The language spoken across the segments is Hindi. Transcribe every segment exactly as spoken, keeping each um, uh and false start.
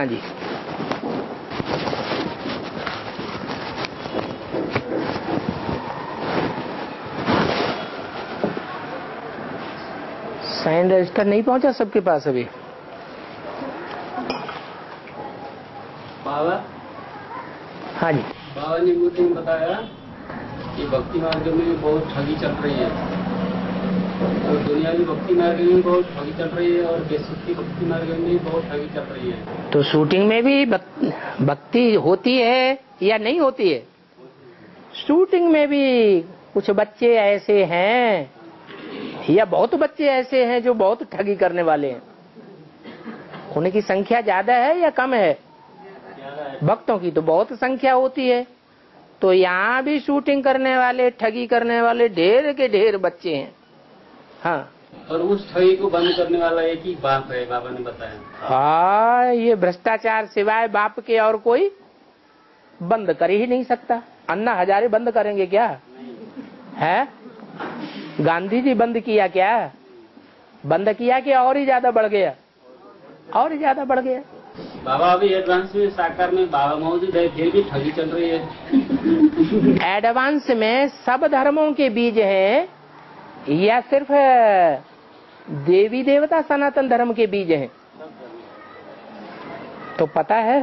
हाँ जी। साइन रजिस्टर नहीं पहुंचा सबके पास अभी। बाबा हाँ जी। बाबा ने मुझे बताया कि भक्ति मार्ग में बहुत ठगी चल रही है, और दुनियावी भक्ति मार्ग में बहुत ठगी चल रही है, और बेसुखी भक्ति मार्ग में भी बहुत ठगी चल रही है। तो शूटिंग में भी भक्ति होती है या नहीं होती है? शूटिंग में भी कुछ बच्चे ऐसे हैं या बहुत बच्चे ऐसे हैं जो बहुत ठगी करने वाले हैं। उनकी संख्या ज्यादा है या कम है? भक्तों की तो बहुत संख्या होती है। तो यहाँ भी शूटिंग करने वाले, ठगी करने वाले ढेर के ढेर बच्चे हैं। हाँ, और उस ठगी को बंद करने वाला एक ही बाप है, बाबा ने बताया। हाँ, ये भ्रष्टाचार सिवाय बाप के और कोई बंद कर ही नहीं सकता। अन्ना हजारे बंद करेंगे क्या? है? गांधी जी बंद किया क्या? बंद किया कि और ही ज्यादा बढ़ गया? और ही ज्यादा बढ़ गया। बाबा अभी एडवांस में साकार में बाबा मौजूद है, फिर भी ठगी चल रही है। एडवांस में सब धर्मों के बीज हैं या सिर्फ देवी देवता सनातन धर्म के बीज हैं? तो पता है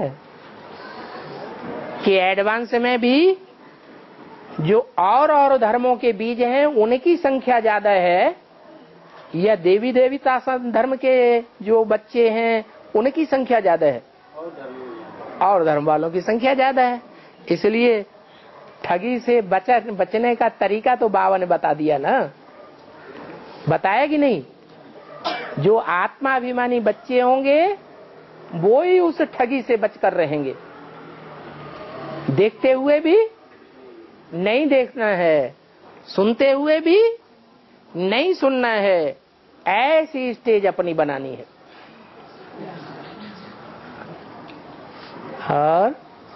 कि एडवांस में भी जो और और धर्मों के बीज हैं उनकी संख्या ज्यादा है, या देवी देवता धर्म के जो बच्चे हैं उनकी संख्या ज्यादा है? और धर्म वालों की संख्या ज्यादा है। इसलिए ठगी से बचा बचने का तरीका तो बाबा ने बता दिया ना। बताया कि नहीं? जो आत्माभिमानी बच्चे होंगे वो ही उस ठगी से बचकर रहेंगे। देखते हुए भी नहीं देखना है, सुनते हुए भी नहीं सुनना है, ऐसी स्टेज अपनी बनानी है। और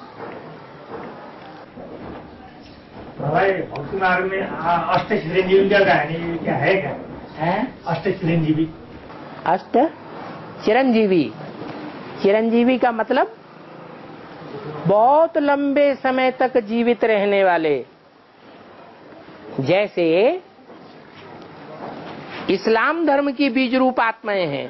भक्ति मार्ग में अष्ट चिरंजीवी का कहानी क्या है? क्या है अष्ट चिरंजीवी? अष्ट चिरंजीवी, चिरंजीवी का मतलब बहुत लंबे समय तक जीवित रहने वाले। जैसे इस्लाम धर्म की बीज रूप आत्माएं हैं,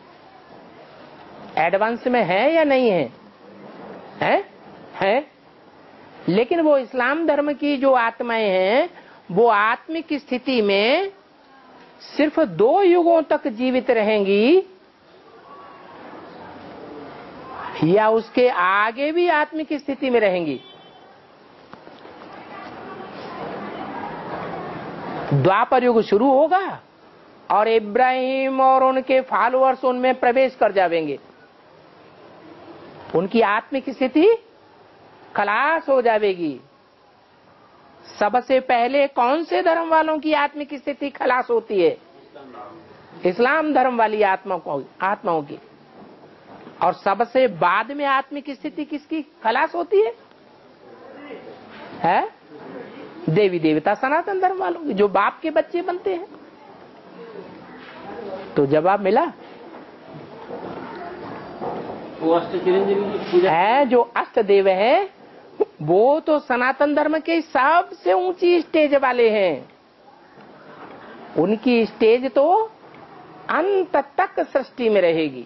एडवांस में है या नहीं है? है, है। लेकिन वो इस्लाम धर्म की जो आत्माएं हैं वो आत्मिक स्थिति में सिर्फ दो युगों तक जीवित रहेंगी, या उसके आगे भी आत्मिक स्थिति में रहेंगी? द्वापर युग शुरू होगा और इब्राहिम और उनके फॉलोअर्स उनमें प्रवेश कर जाएंगे। उनकी आत्मिक स्थिति खलास हो जाएगी। सबसे पहले कौन से धर्म वालों की आत्मिक स्थिति खलास होती है? इस्लाम धर्म वाली आत्माओं आत्माओं की। और सबसे बाद में आत्मिक स्थिति किसकी खलास होती है? है देवी देवता सनातन धर्म वालों की, जो बाप के बच्चे बनते हैं। तो जवाब मिला। वो अष्ट चिरंजीवी की पूजा है जो अष्ट देव है वो तो सनातन धर्म के सबसे ऊंची स्टेज वाले हैं। उनकी स्टेज तो अंत तक सृष्टि में रहेगी।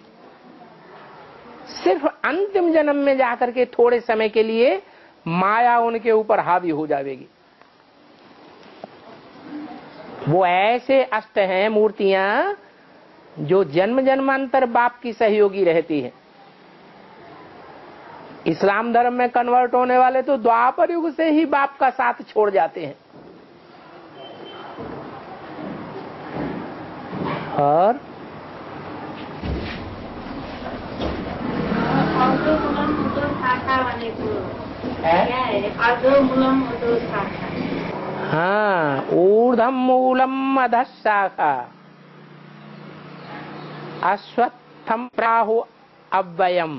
सिर्फ अंतिम जन्म में जाकर के थोड़े समय के लिए माया उनके ऊपर हावी हो जाएगी। वो ऐसे अष्ट हैं मूर्तियां जो जन्म जन्मांतर बाप की सहयोगी रहती है। इस्लाम धर्म में कन्वर्ट होने वाले तो द्वापर युग से ही बाप का साथ छोड़ जाते हैं। और हाँ, ऊर्ध्वम मूलम अधः शाखा अश्वत्थम प्राहु अव्ययम।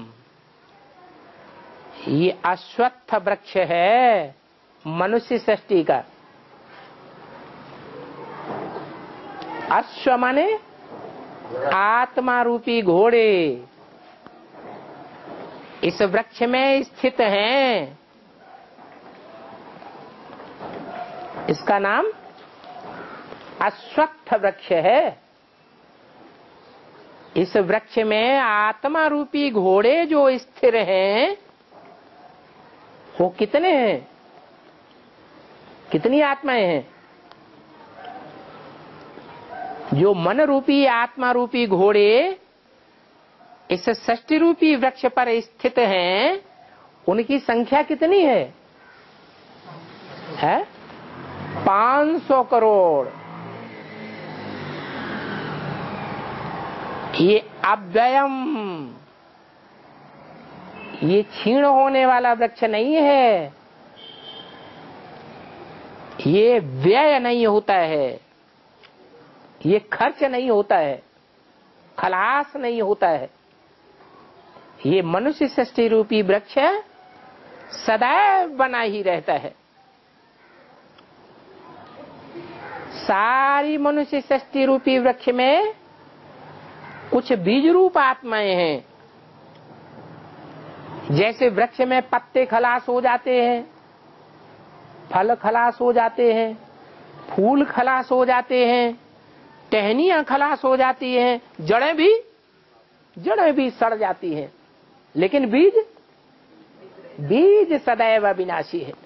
ये अश्वत्थ वृक्ष है मनुष्य सृष्टि का। अश्व माने आत्मा रूपी घोड़े, इस वृक्ष में स्थित हैं। इसका नाम अश्वत्थ वृक्ष है। इस वृक्ष में आत्मा रूपी घोड़े जो स्थिर हैं, वो कितने हैं? कितनी आत्माएं हैं? जो मन रूपी आत्मा रूपी घोड़े इस षष्टि रूपी वृक्ष पर स्थित हैं, उनकी संख्या कितनी है? है पांच सौ करोड़। ये अव्ययम, ये क्षीण होने वाला वृक्ष नहीं है। ये व्यय नहीं होता है, ये खर्च नहीं होता है, खलास नहीं होता है। ये मनुष्य सृष्टि रूपी वृक्ष सदैव बना ही रहता है। सारी मनुष्य सृष्टि रूपी वृक्ष में कुछ बीज रूप आत्माएं हैं। जैसे वृक्ष में पत्ते खलास हो जाते हैं, फल खलास हो जाते हैं, फूल खलास हो जाते हैं, टहनियां खलास हो जाती हैं, जड़ें भी जड़ें भी सड़ जाती हैं, लेकिन बीज बीज सदैव अविनाशी है।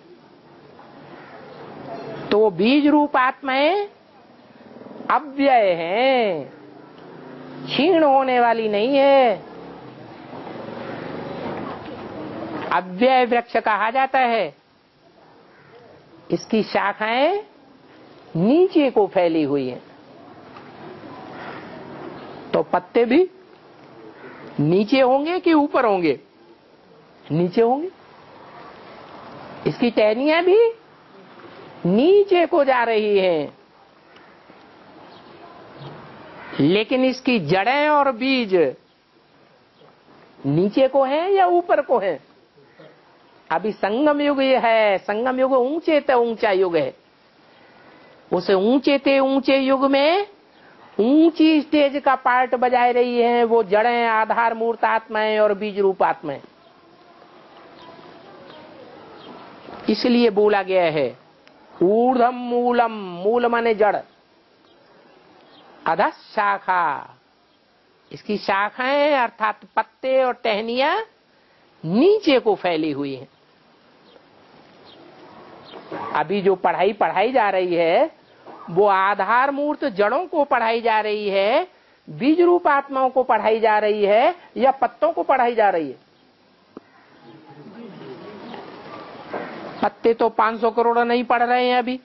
तो बीज रूप आत्माएं अव्यय हैं, क्षीण होने वाली नहीं है। अव्यय वृक्ष कहा जाता है। इसकी शाखाएं नीचे को फैली हुई हैं, तो पत्ते भी नीचे होंगे कि ऊपर होंगे? नीचे होंगे। इसकी टहनियां भी नीचे को जा रही हैं, लेकिन इसकी जड़ें और बीज नीचे को हैं या ऊपर को हैं? अभी संगम युग ये है। संगम युग ऊंचे ते ऊंचा युग है। उस ऊंचे ते ऊंचे युग में ऊंची स्टेज का पार्ट बजाए रही है वो जड़ें, आधार मूर्त आत्माएं और बीज रूप आत्माएं। इसलिए बोला गया है ऊर्ध्वम मूलम, मूल माने जड़, अधः शाखा, इसकी शाखाएं अर्थात पत्ते और टहनियां नीचे को फैली हुई हैं। अभी जो पढ़ाई पढ़ाई जा रही है वो आधार मूर्त जड़ों को पढ़ाई जा रही है, बीज रूप आत्माओं को पढ़ाई जा रही है, या पत्तों को पढ़ाई जा रही है? पत्ते तो पांच सौ करोड़ नहीं पढ़ रहे हैं। अभी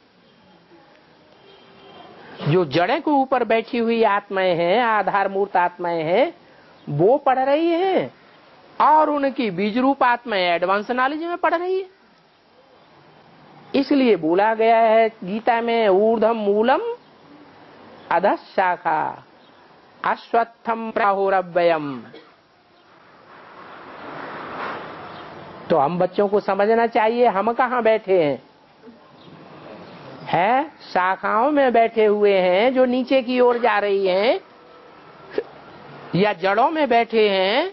जो जड़ें के ऊपर बैठी हुई आत्माएं हैं, आधार मूर्त आत्माएं हैं, वो पढ़ रही हैं, और उनकी बीज रूप आत्माएं एडवांस नॉलेज में पढ़ रही है। इसलिए बोला गया है गीता में ऊर्ध्वम मूलम अधः शाखा अश्वत्थम प्राहुरव्ययम। तो हम बच्चों को समझना चाहिए हम कहाँ बैठे हैं? है शाखाओं में बैठे हुए हैं जो नीचे की ओर जा रही हैं, या जड़ों में बैठे हैं,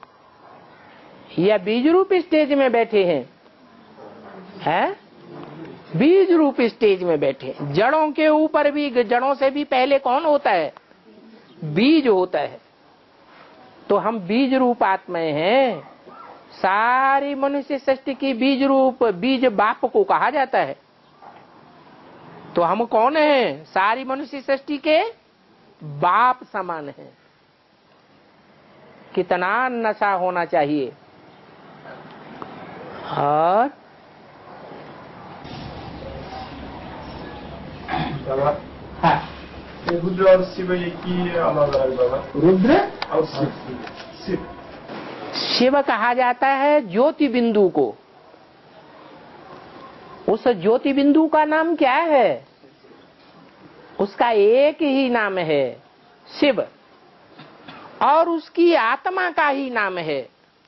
या बीज रूप स्टेज में बैठे हैं? है बीज रूप स्टेज में बैठे। जड़ों के ऊपर भी, जड़ों से भी पहले कौन होता है? बीज होता है। तो हम बीज रूप आत्माएं हैं। सारी मनुष्य सृष्टि की बीज रूप, बीज बाप को कहा जाता है। तो हम कौन हैं? सारी मनुष्य सृष्टि के बाप समान हैं। कितना नशा होना चाहिए। और बाबा, हाँ, रुद्र और शिव ये की अलग अलग बाबा? रुद्र और शिव शिव शिव कहा जाता है ज्योति बिंदु को। उस ज्योति बिंदु का नाम क्या है? उसका एक ही नाम है शिव, और उसकी आत्मा का ही नाम है।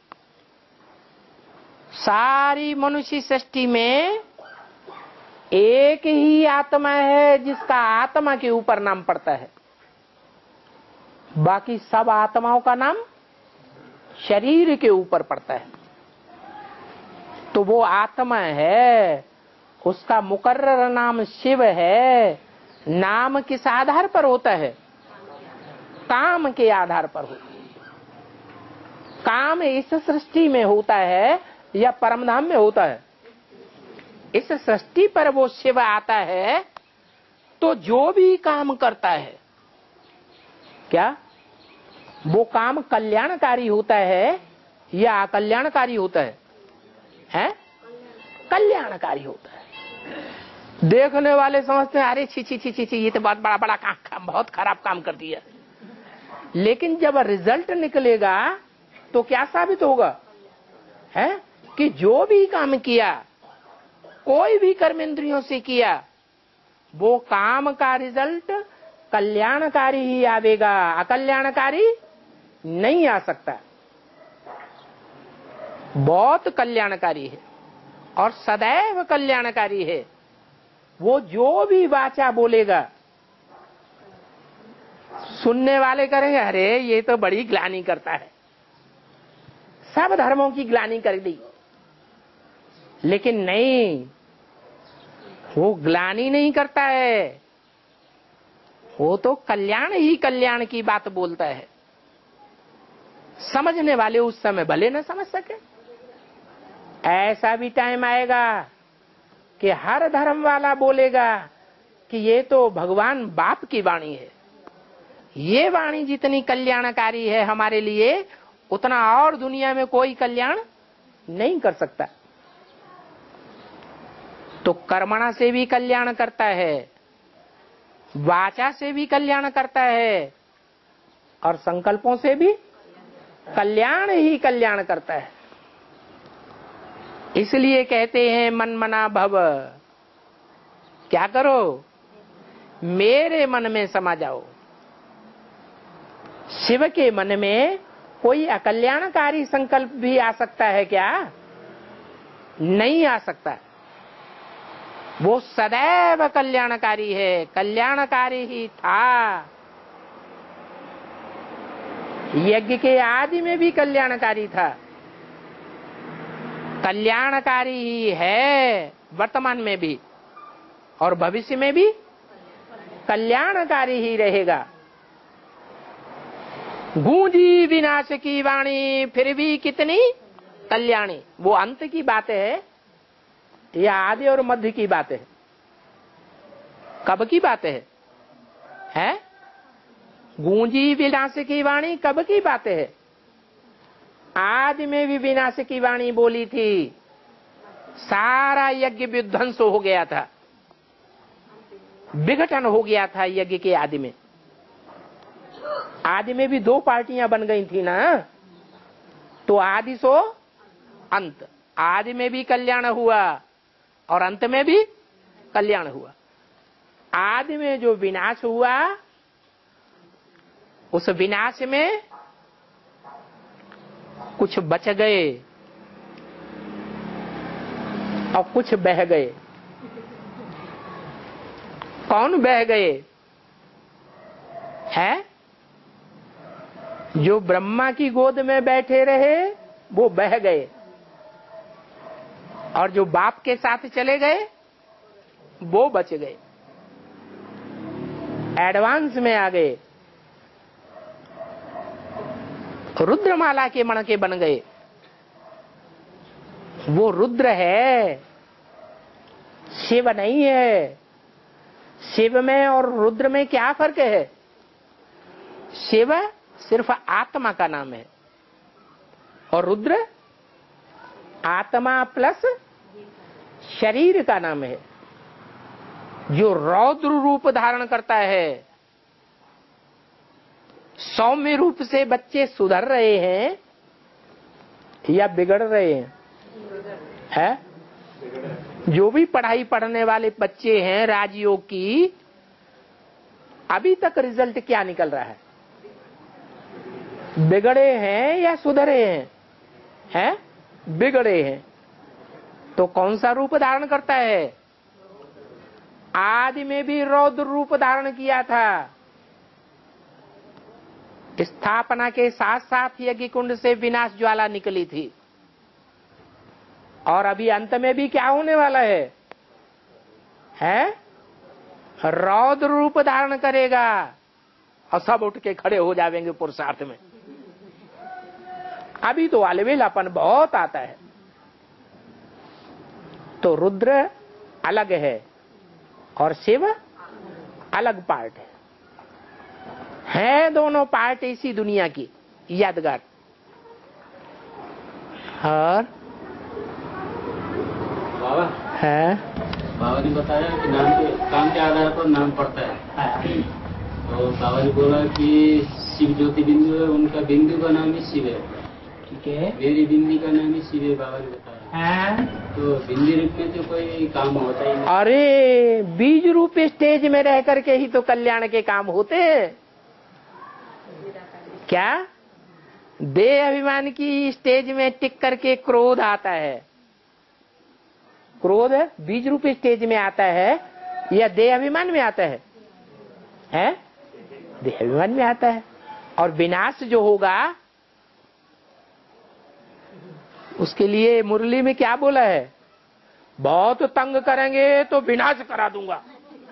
सारी मनुष्य सृष्टि में एक ही आत्मा है जिसका आत्मा के ऊपर नाम पड़ता है। बाकी सब आत्माओं का नाम शरीर के ऊपर पड़ता है। तो वो आत्मा है, उसका मुकर्रर नाम शिव है। नाम किस आधार पर होता है? काम के आधार पर होता है। काम इस सृष्टि में होता है या परमधाम में होता है? इस सृष्टि पर वो शिव आता है तो जो भी काम करता है, क्या वो काम कल्याणकारी होता है या अकल्याणकारी होता है? हैं? कल्याणकारी होता है। देखने वाले समझते हैं अरे छी छी छी छी छी ये तो बहुत बड़ा बड़ा काम, काम बहुत खराब काम कर दिया। लेकिन जब रिजल्ट निकलेगा तो क्या साबित होगा? है कि जो भी काम किया, कोई भी कर्मेंद्रियों से किया, वो काम का रिजल्ट कल्याणकारी ही आवेगा, अकल्याणकारी नहीं आ सकता। बहुत कल्याणकारी है और सदैव कल्याणकारी है। वो जो भी वाचा बोलेगा, सुनने वाले करेंगे अरे ये तो बड़ी ग्लानि करता है, सब धर्मों की ग्लानि कर दी। लेकिन नहीं, वो ग्लानि नहीं करता है, वो तो कल्याण ही कल्याण की बात बोलता है। समझने वाले उस समय भले न समझ सके। ऐसा भी टाइम आएगा कि हर धर्म वाला बोलेगा कि ये तो भगवान बाप की वाणी है, ये वाणी जितनी कल्याणकारी है हमारे लिए, उतना और दुनिया में कोई कल्याण नहीं कर सकता। तो कर्मणा से भी कल्याण करता है, वाचा से भी कल्याण करता है और संकल्पों से भी कल्याण ही कल्याण करता है। इसलिए कहते हैं मन मना भव, क्या करो? मेरे मन में समा जाओ। शिव के मन में कोई अकल्याणकारी संकल्प भी आ सकता है क्या? नहीं आ सकता। वो सदैव कल्याणकारी है, कल्याणकारी ही था। यज्ञ के आदि में भी कल्याणकारी था, कल्याणकारी ही है वर्तमान में भी, और भविष्य में भी कल्याणकारी ही रहेगा। गूंजी विनाश की वाणी फिर भी कितनी कल्याणी। वो अंत की बात है या आदि और मध्य की बात है? कब की बात है? है गूंजी विनाश की वाणी कब की बात है? आदि में भी विनाश की वाणी बोली थी, सारा यज्ञ विध्वंस हो गया था, विघटन हो गया था यज्ञ के आदि में। आदि में भी दो पार्टियां बन गई थी ना, तो आदि सो अंत। आदि में भी कल्याण हुआ और अंत में भी कल्याण हुआ। आदि में जो विनाश हुआ, उस विनाश में कुछ बच गए और कुछ बह गए। कौन बह गए? है जो ब्रह्मा की गोद में बैठे रहे वो बह गए, और जो बाप के साथ चले गए वो बच गए, एडवांस में आ गए, रुद्रमाला के मण के बन गए। वो रुद्र है, शिव नहीं है। शिव में और रुद्र में क्या फर्क है? शिव सिर्फ आत्मा का नाम है और रुद्र आत्मा प्लस शरीर का नाम है, जो रौद्र रूप धारण करता है। सौम्य रूप से बच्चे सुधर रहे हैं या बिगड़ रहे हैं? है जो भी पढ़ाई पढ़ने वाले बच्चे हैं राजयोग की, अभी तक रिजल्ट क्या निकल रहा है? बिगड़े हैं या सुधरे हैं? हैं बिगड़े हैं। तो कौन सा रूप धारण करता है? आदि में भी रौद्र रूप धारण किया था। स्थापना के साथ साथ यज्ञ कुंड से विनाश ज्वाला निकली थी। और अभी अंत में भी क्या होने वाला है, है? रौद्र रूप धारण करेगा और सब उठ के खड़े हो जाएंगे पुरुषार्थ में। अभी तो अलवेलापन बहुत आता है। तो रुद्र अलग है और शिव अलग पार्ट है, है दोनों पार्ट इसी दुनिया की यादगार। और बाबा है बाबा ने बताया कि नाम के काम के आधार पर नाम पड़ता है। तो बाबा ने बोला कि शिव ज्योति बिंदु है, उनका बिंदु का नाम ही शिव है। ठीक है, मेरी बिंदी का नाम ही शिव है, बाबा ने बताया। तो बिंदी रूप में तो कोई काम होता ही नहीं। अरे बीज रूप स्टेज में रह करके ही तो कल्याण के काम होते हैं। क्या देह अभिमान की स्टेज में टिक करके क्रोध आता है, क्रोध बीज रूप स्टेज में आता है या देह अभिमान में आता है? हैं? देह अभिमान में आता है। और विनाश जो होगा उसके लिए मुरली में क्या बोला है, बहुत तंग करेंगे तो विनाश करा दूंगा।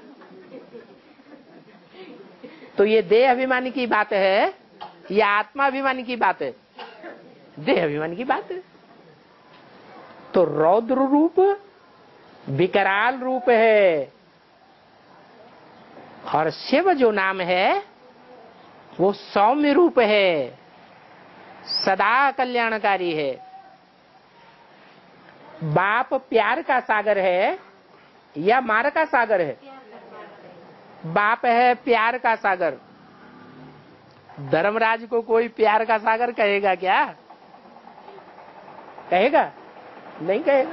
तो ये देह अभिमान की बात है या आत्माभिमान की बात है? देह अभिमान की बात है। तो रौद्र रूप विकराल रूप है और शिव जो नाम है वो सौम्य रूप है, सदा कल्याणकारी है। बाप प्यार का सागर है या मार का सागर है? बाप है प्यार का सागर। धर्मराज को कोई प्यार का सागर कहेगा क्या? कहेगा? नहीं कहेगा।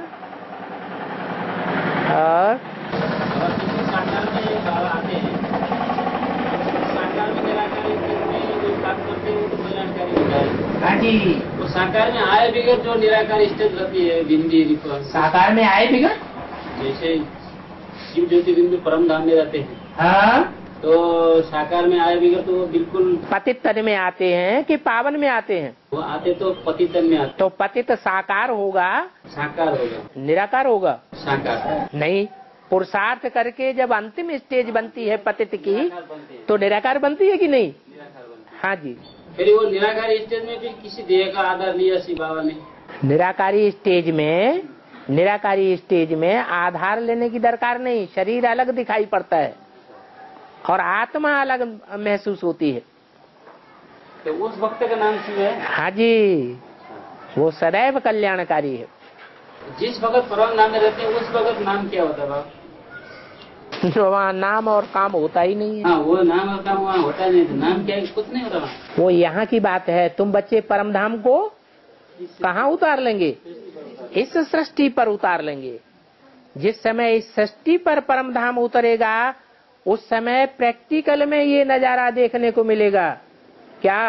और साकार में बाबा आते हैं, साकार में निराकारी में जो काम करते हैं वो तो कल्याणकारी होता है। हाँ जी, वो साकार में आए बिगड़ जो निराकार स्टेज रहती है बिंदी रूप, साकार में आए बिगड़ जैसे शिव ज्योति बिंदु परम धाम में रहते हैं। हाँ, तो साकार में आए बिगड़ तो वो बिल्कुल पतित तन में आते हैं कि पावन में आते हैं? वो आते तो पतितन में आते। तो पतित साकार होगा, साकार होगा, निराकार होगा? साकार नहीं, पुरुषार्थ करके जब अंतिम स्टेज बनती है पतित की बनते हैं। तो निराकार बनती है कि नहीं? निराकार बनते हैं। हाँ जी। फिर वो निराकार स्टेज में भी किसी देह का आधार लिया शिव बाबा ने। निराकारी स्टेज में निराकारी स्टेज में आधार लेने की दरकार नहीं, शरीर अलग दिखाई पड़ता है और आत्मा अलग महसूस होती है। तो उस वक्त का नाम शिव है। हाँ जी, वो सदैव कल्याणकारी है। जिस वक्त परम नाम में रहते हैं उस वक्त नाम क्या होता है बाबा? वहाँ नाम और काम होता ही नहीं है। हाँ, वो नाम और काम वहाँ होता नहीं, तो नाम क्या है कुछ नहीं होता वहाँ। वो यहाँ की बात है। तुम बच्चे परम धाम को कहाँ उतार लेंगे? इस सृष्टि पर उतार लेंगे। जिस समय इस सृष्टि पर परम धाम उतरेगा उस समय प्रैक्टिकल में ये नजारा देखने को मिलेगा। क्या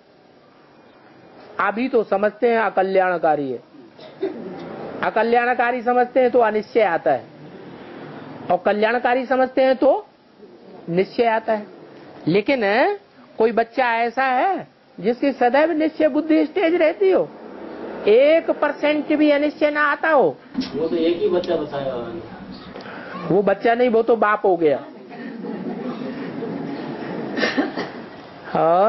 अभी तो समझते हैं अकल्याणकारी है, अकल्याणकारी समझते हैं तो अनिश्चय आता है और कल्याणकारी समझते हैं तो निश्चय आता है। लेकिन कोई बच्चा ऐसा है जिसकी सदैव निश्चय बुद्धि स्टेज रहती हो, एक परसेंट भी अनिश्चय ना आता हो? वो तो एक ही बच्चा बताया। वो बच्चा नहीं, वो तो बाप हो गया। और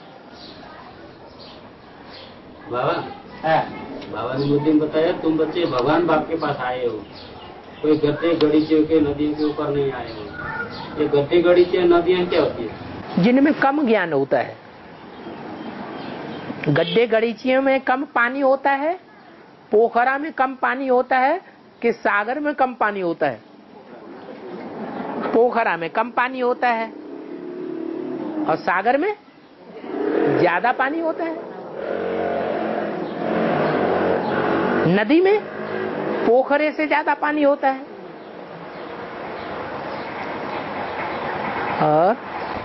बाबा बाबा ने मुझे बताया तुम बच्चे भगवान बाप के पास आए हो, कोई गड्ढे गड़ीचे के नदियों के ऊपर नहीं आए हो। ये गड्ढे गड़ीचे नदियाँ क्या होती है? जिनमें कम ज्ञान होता है। गड्ढे गड़ीचियों में कम पानी होता है, पोखरा में कम पानी होता है कि सागर में कम पानी होता है? पोखरा में कम पानी होता है और सागर में ज्यादा पानी होता है। नदी में पोखरे से ज्यादा पानी होता है। और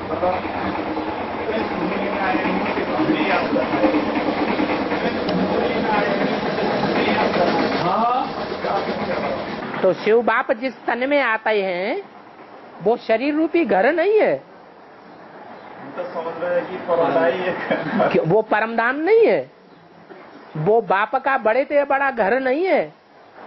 तो शिव बाप जिस तन में आते हैं वो शरीर रूपी घर नहीं है, वो परमधाम नहीं है, वो बाप का बड़े से बड़ा घर नहीं है,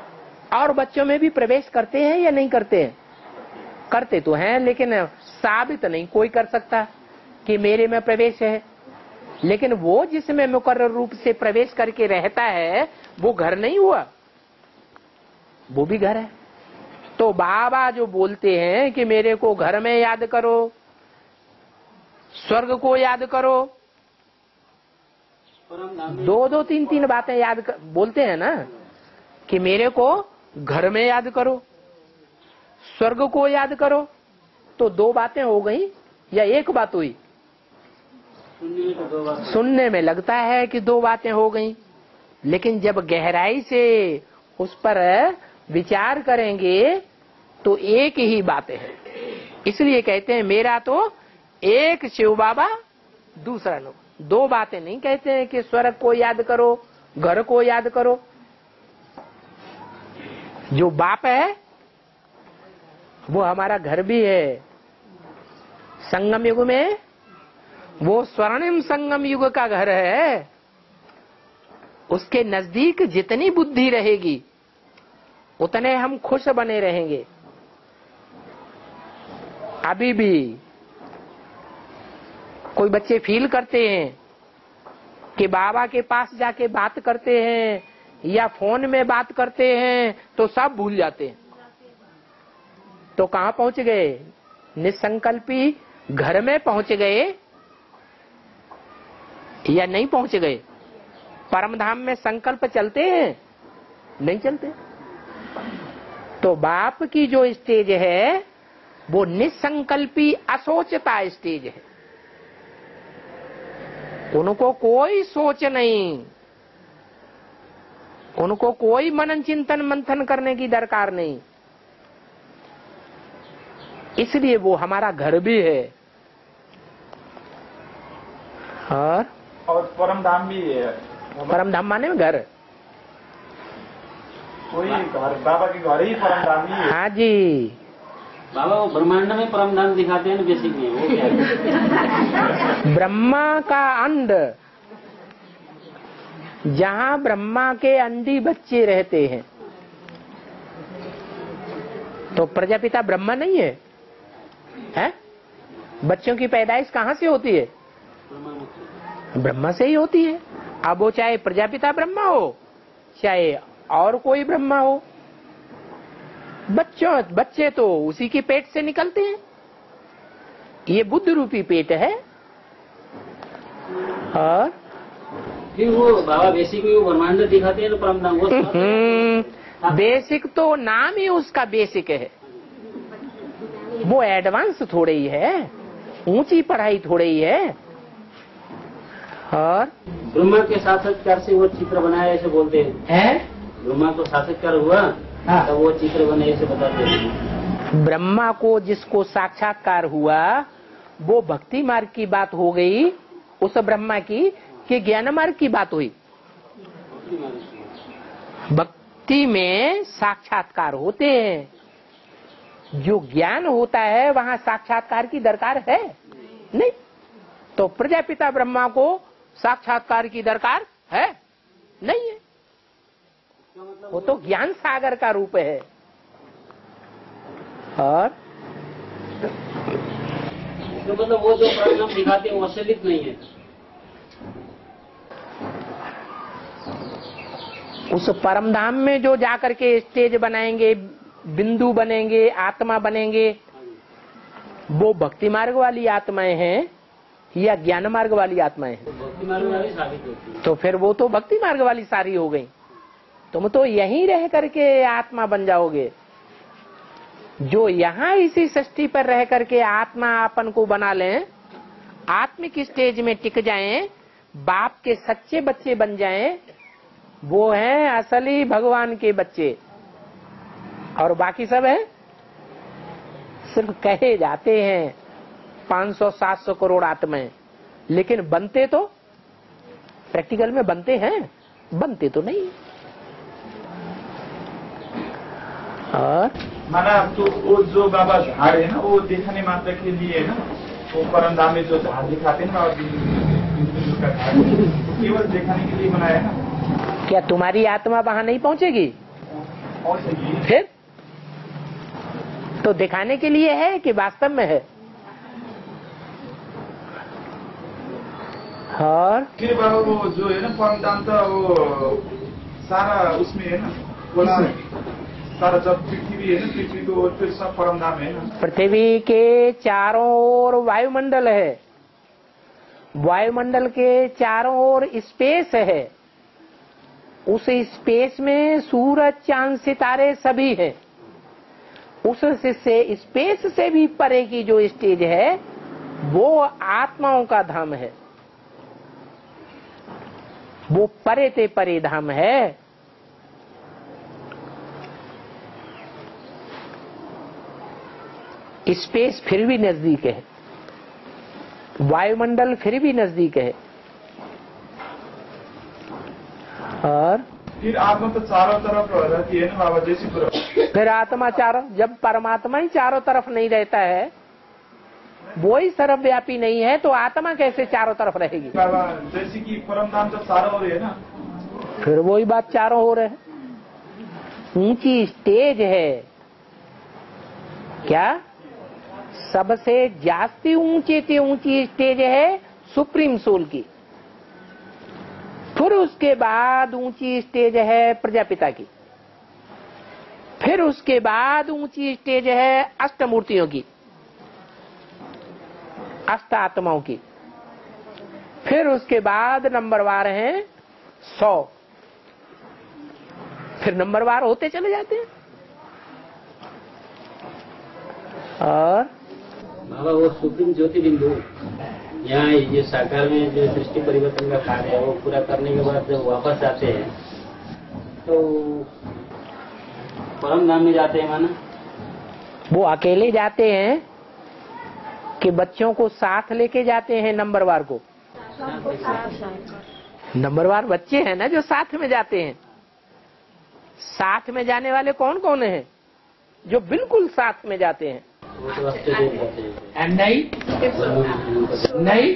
और बच्चों में भी प्रवेश करते हैं या नहीं करते हैं? करते तो हैं, लेकिन साबित नहीं कोई कर सकता कि मेरे में प्रवेश है। लेकिन वो जिसमें मुकर्रर रूप से प्रवेश करके रहता है वो घर नहीं हुआ, वो भी घर है। तो बाबा जो बोलते हैं कि मेरे को घर में याद करो, स्वर्ग को याद करो, दो दो तीन तीन बातें याद कर, बोलते हैं ना कि मेरे को घर में याद करो, स्वर्ग को याद करो, तो दो बातें हो गई या एक बात हुई? सुनने में लगता है कि दो बातें हो गई, लेकिन जब गहराई से उस पर विचार करेंगे तो एक ही बात है। इसलिए कहते हैं मेरा तो एक शिव बाबा दूसरा नो। दो बातें नहीं कहते हैं कि स्वर्ग को याद करो, घर को याद करो। जो बाप है वो हमारा घर भी है। संगम युग में वो स्वर्णिम संगम युग का घर है। उसके नजदीक जितनी बुद्धि रहेगी उतने हम खुश बने रहेंगे। अभी भी कोई बच्चे फील करते हैं कि बाबा के पास जाके बात करते हैं या फोन में बात करते हैं तो सब भूल जाते हैं। तो कहाँ पहुंच गए? निसंकल्पी घर में पहुंच गए या नहीं पहुंच गए? परम धाम में संकल्प चलते हैं? नहीं चलते। तो बाप की जो स्टेज है वो निसंकल्पी असोचता स्टेज है। उनको कोई सोच नहीं, उनको कोई मनन चिंतन मंथन करने की दरकार नहीं। इसलिए वो हमारा घर भी है और और परम धाम भी है। परम धाम माने में घर, कोई घर बाबा के घर ही परम धाम ही है। हाँ जी। बाबा वो ब्रह्मांड में परम धाम दिखाते हैं ना बेसिक में, वो क्या है? ब्रह्मा का अंड, जहाँ ब्रह्मा के अंडी बच्चे रहते हैं, तो प्रजापिता ब्रह्मा नहीं है, है? बच्चों की पैदाइश कहाँ से होती है? ब्रह्मा से ही होती है। अब वो चाहे प्रजापिता ब्रह्मा हो चाहे और कोई ब्रह्मा हो, बच्चों बच्चे तो उसी के पेट से निकलते हैं। ये बुद्ध रूपी पेट है। और फिर वो बाबा बेसिक में वो ब्रह्मांड दिखाते हैं ना परम धाम, वो बेसिक तो नाम ही उसका बेसिक है। वो एडवांस थोड़े ही है, ऊंची पढ़ाई थोड़े ही है। और ब्रह्मा के साक्षात्कार से वो चित्र बनाया ऐसे बोलते हैं, है? ब्रह्मा को साक्षात्कार हुआ हाँ। तब वो चित्र बने ऐसे बताते हैं। ब्रह्मा को जिसको साक्षात्कार हुआ वो भक्ति मार्ग की बात हो गई उस ब्रह्मा की, कि ज्ञान मार्ग की बात हुई? भक्ति में साक्षात्कार होते हैं, जो ज्ञान होता है वहाँ साक्षात्कार की दरकार है नहीं। तो प्रजापिता ब्रह्मा को साक्षात्कार की दरकार है नहीं है। वो तो ज्ञान सागर का रूप है। और तो मतलब वो जो परिणाम दिखाते हैं वो असलित नहीं है। उस परम धाम में जो जाकर के स्टेज बनाएंगे, बिंदु बनेंगे, आत्मा बनेंगे, वो भक्ति मार्ग वाली आत्माएं हैं या ज्ञान मार्ग वाली आत्माएं हैं? तो भक्ति मार्ग वाली साबित होती है। तो फिर वो तो भक्ति मार्ग वाली सारी हो गई। तुम तो यहीं रह करके आत्मा बन जाओगे। जो यहाँ इसी सृष्टि पर रह करके आत्मा अपन को बना लें, आत्मिक स्टेज में टिक जाएं, बाप के सच्चे बच्चे बन जाएं, वो हैं असली भगवान के बच्चे। और बाकी सब है सिर्फ कहे जाते हैं पाँच सौ सात सौ करोड़ आत्माएं, लेकिन बनते तो प्रैक्टिकल में बनते हैं? बनते तो नहीं। और माना तो वो जो बाबा झाड़ है ना, वो दिखाने मात्र के लिए है ना, वो परम धाम में जो झाड़ दिखाते हैं ना, और का झाड़ केवल दिखाने के लिए बनाया है ना। क्या तुम्हारी आत्मा वहां नहीं पहुंचेगी? और सही है। फिर तो दिखाने के लिए है कि वास्तव में है। और फिर बाबा वो जो है ना परम धाम तो वो सारा उसमें है ना, बोला सारा जब पृथ्वी है ना, पृथ्वी को और फिर सब परम धाम है ना। पृथ्वी के चारों ओर वायुमंडल है, वायुमंडल के चारों ओर स्पेस है, उस स्पेस में सूरज चांद सितारे सभी हैं। उस से स्पेस से भी परे की जो स्टेज है वो आत्माओं का धाम है, वो परे ते परे धाम है। स्पेस फिर भी नजदीक है, वायुमंडल फिर भी नजदीक है। और फिर आत्मा तो चारों तरफ रहती है ना बाबा, जैसी पूरा। फिर आत्मा चारों, जब परमात्मा ही चारों तरफ नहीं रहता है, वो ही सर्वव्यापी नहीं है, तो आत्मा कैसे चारों तरफ रहेगी? बाबा जैसे कि परम धाम तो चारों हो रही है ना, फिर वही बात चारों हो रहे हैं। ऊंची स्टेज है क्या? सबसे जास्ती ऊंचे से ऊंची स्टेज है सुप्रीम सोल की। फिर उसके बाद ऊंची स्टेज है प्रजापिता की। फिर उसके बाद ऊंची स्टेज है अष्टमूर्तियों की, अष्ट आत्माओं की। फिर उसके बाद नंबरवार हैं सौ। फिर नंबरवार होते चले जाते हैं। और बाबा वो सुप्रीम ज्योति बिंदु यहाँ ये साकार में जो सृष्टि परिवर्तन का कार्य है वो पूरा करने के बाद जब वापस आते हैं तो परम धाम में जाते हैं माना? वो अकेले जाते हैं कि बच्चों को साथ लेके जाते हैं? नंबरवार को, नंबरवार बच्चे हैं ना जो साथ में जाते हैं। साथ में जाने वाले कौन कौन हैं? जो बिल्कुल साथ में जाते हैं। वो तो रास्ते देख जाते हैं। नहीं नहीं,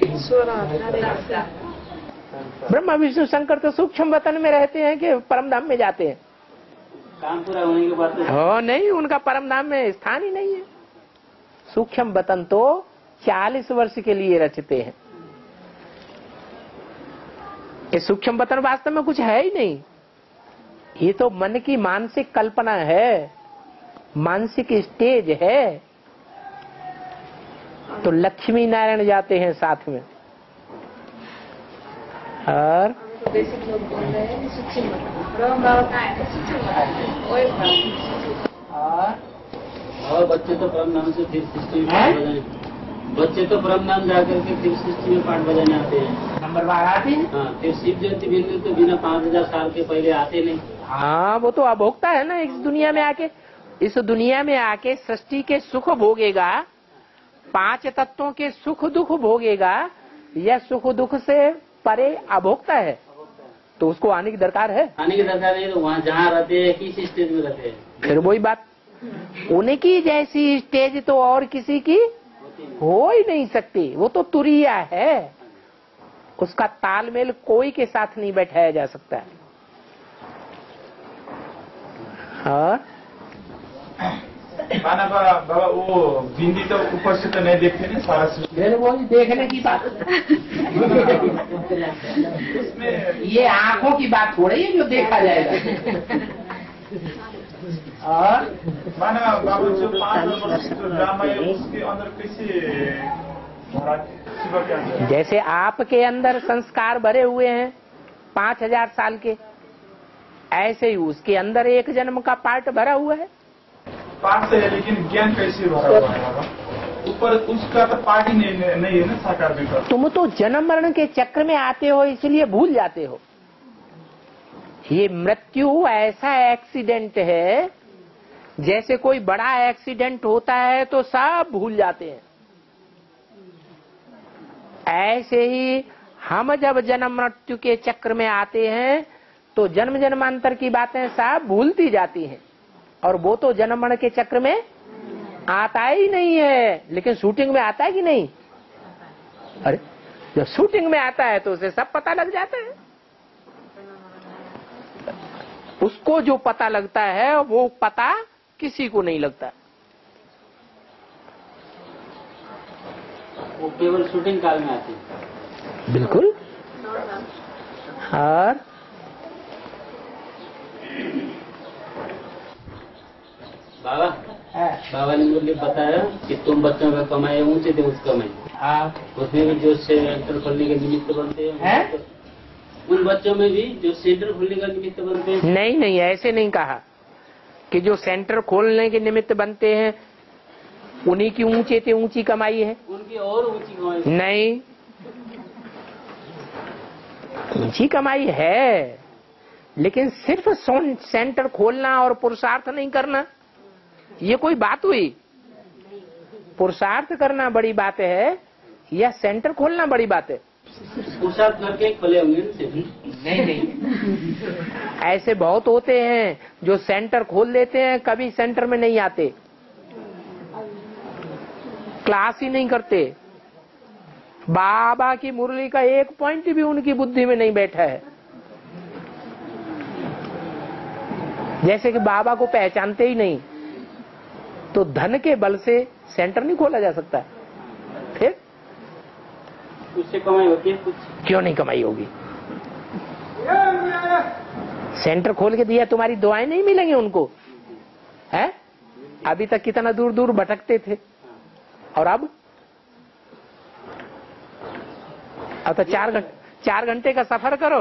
ब्रह्मा विष्णु शंकर तो सूक्ष्म वतन में रहते हैं कि परम धाम में जाते हैं? काम पूरा होने के बाद हो नहीं, उनका परम धाम में स्थान ही नहीं है। सूक्ष्म वतन तो चालीस वर्ष के लिए रचते हैं। ये सूक्ष्म वतन वास्तव में कुछ है ही नहीं, ये तो मन की मानसिक कल्पना है, मानसिक स्टेज है। तो लक्ष्मी नारायण जाते हैं साथ में। और और बच्चे तो परम नाम से फिर सृष्टि में पाठ बजाने, बच्चे तो परम नाम जाकर के फिर सृष्टि में पाठ बजाने आते हैं। नंबर बार आते हैं। हाँ, फिर शिव जयंती बिंदु तो बिना पाँच हजार साल के पहले आते नहीं। हाँ, वो तो अभोक्ता है ना, इस दुनिया में आके, इस दुनिया में आके सृष्टि के सुख भोगेगा, पांच तत्वों के सुख दुख भोगेगा, या सुख दुख से परे अभोक्ता है, तो उसको आने की दरकार है? आने की दरकार नहीं, तो वहाँ जहाँ रहते हैं किस स्टेज में रहते हैं। फिर वही बात, उनकी जैसी स्टेज तो और किसी की हो ही नहीं सकती। वो तो तुरिया है, उसका तालमेल कोई के साथ नहीं बैठाया जा सकता है। और माना बाबा बाबा वो बिंदी तो ऊपर से तो नहीं देखते ना सारा सृष्टि। फिर वो देखने की बात उसमें ये आंखों की बात हो रही है जो देखा जाएगा। और माना बाबा जो पांच वर्ष जो ड्रामा है उसके अंदर कैसे भरा शिव के अंदर? जैसे आपके अंदर संस्कार भरे हुए हैं पांच हजार साल के, ऐसे ही उसके अंदर एक जन्म का पार्ट भरा हुआ है। पाठ से है, लेकिन ज्ञान कैसे भरा हुआ है बाबा? ऊपर उसका तो पाठ ही नहीं, नहीं है ना साकार में का। तुम तो जन्म मरण के चक्र में आते हो, इसलिए भूल जाते हो। ये मृत्यु ऐसा एक्सीडेंट है, जैसे कोई बड़ा एक्सीडेंट होता है तो सब भूल जाते हैं, ऐसे ही हम जब जन्म मृत्यु के चक्र में आते हैं तो जन्म जन्मांतर की बातें सब भूलती जाती हैं। और वो तो जन्म मरण के चक्र में आता ही नहीं है, लेकिन शूटिंग में आता है कि नहीं? अरे जब शूटिंग में आता है तो उसे सब पता लग जाता है। उसको जो पता लगता है वो पता किसी को नहीं लगता। वो केवल शूटिंग काल में आती है। बिल्कुल। और बाबा बाबा ने मुझे बताया कि तुम बच्चों का कमाई ऊंचे थे उस कमाई। हाँ, उसमें भी जो सेंटर खोलने के निमित्त बनते हैं है? उन बच्चों में भी जो सेंटर खोलने का निमित्त बनते हैं। नहीं नहीं, ऐसे नहीं कहा कि जो सेंटर खोलने के निमित्त बनते हैं उन्हीं की ऊंचे ते ऊंची कमाई है। उनकी और ऊंची कमाई। नहीं, ऊंची कमाई है, लेकिन सिर्फ सेंटर खोलना और पुरुषार्थ नहीं करना ये कोई बात हुई? पुरुषार्थ करना बड़ी बात है या सेंटर खोलना बड़ी बात है? पुरुषार्थ करके खोले होंगे। नहीं नहीं, ऐसे बहुत होते हैं जो सेंटर खोल देते हैं, कभी सेंटर में नहीं आते, क्लास ही नहीं करते, बाबा की मुरली का एक पॉइंट भी उनकी बुद्धि में नहीं बैठा है। जैसे कि बाबा को पहचानते ही नहीं, तो धन के बल से सेंटर नहीं खोला जा सकता। फिर उससे कमाई होती है कुछ? क्यों नहीं कमाई होगी? सेंटर खोल के दिया, तुम्हारी दुआएं नहीं मिलेंगी उनको? है? अभी तक कितना दूर दूर भटकते थे, और अब अब तो चार घंटे चार घंटे का सफर करो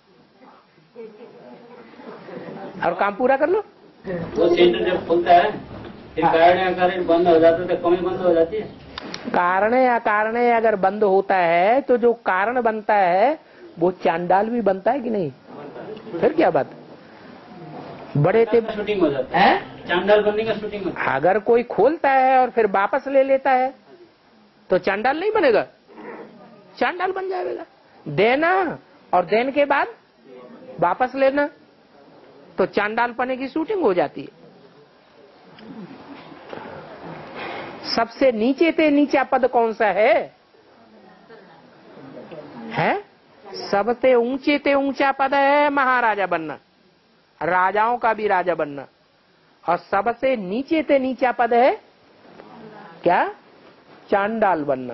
और काम पूरा कर लो। वो सेंटर जब खुलता है फिर कारण या कारण बंद हो जाता है तो कमी बंद हो जाती है। कारण या कारण अगर बंद होता है तो जो कारण बनता है वो चांडाल भी बनता है कि नहीं? फिर क्या बात? बड़े थे शूटिंग हो जाता है, चांडाल बनने का शूटिंग होता है। अगर कोई खोलता है और फिर वापस ले लेता है तो चांडाल नहीं बनेगा? चांडाल बन जाएगा। देना और देने के बाद वापस लेना तो चांडाल पने की शूटिंग हो जाती है। सबसे नीचे ते नीचा पद कौन सा है? है? सबसे ऊंचे ते ऊंचा पद है महाराजा बनना, राजाओं का भी राजा बनना, और सबसे नीचे ते नीचा पद है क्या? चांडाल बनना।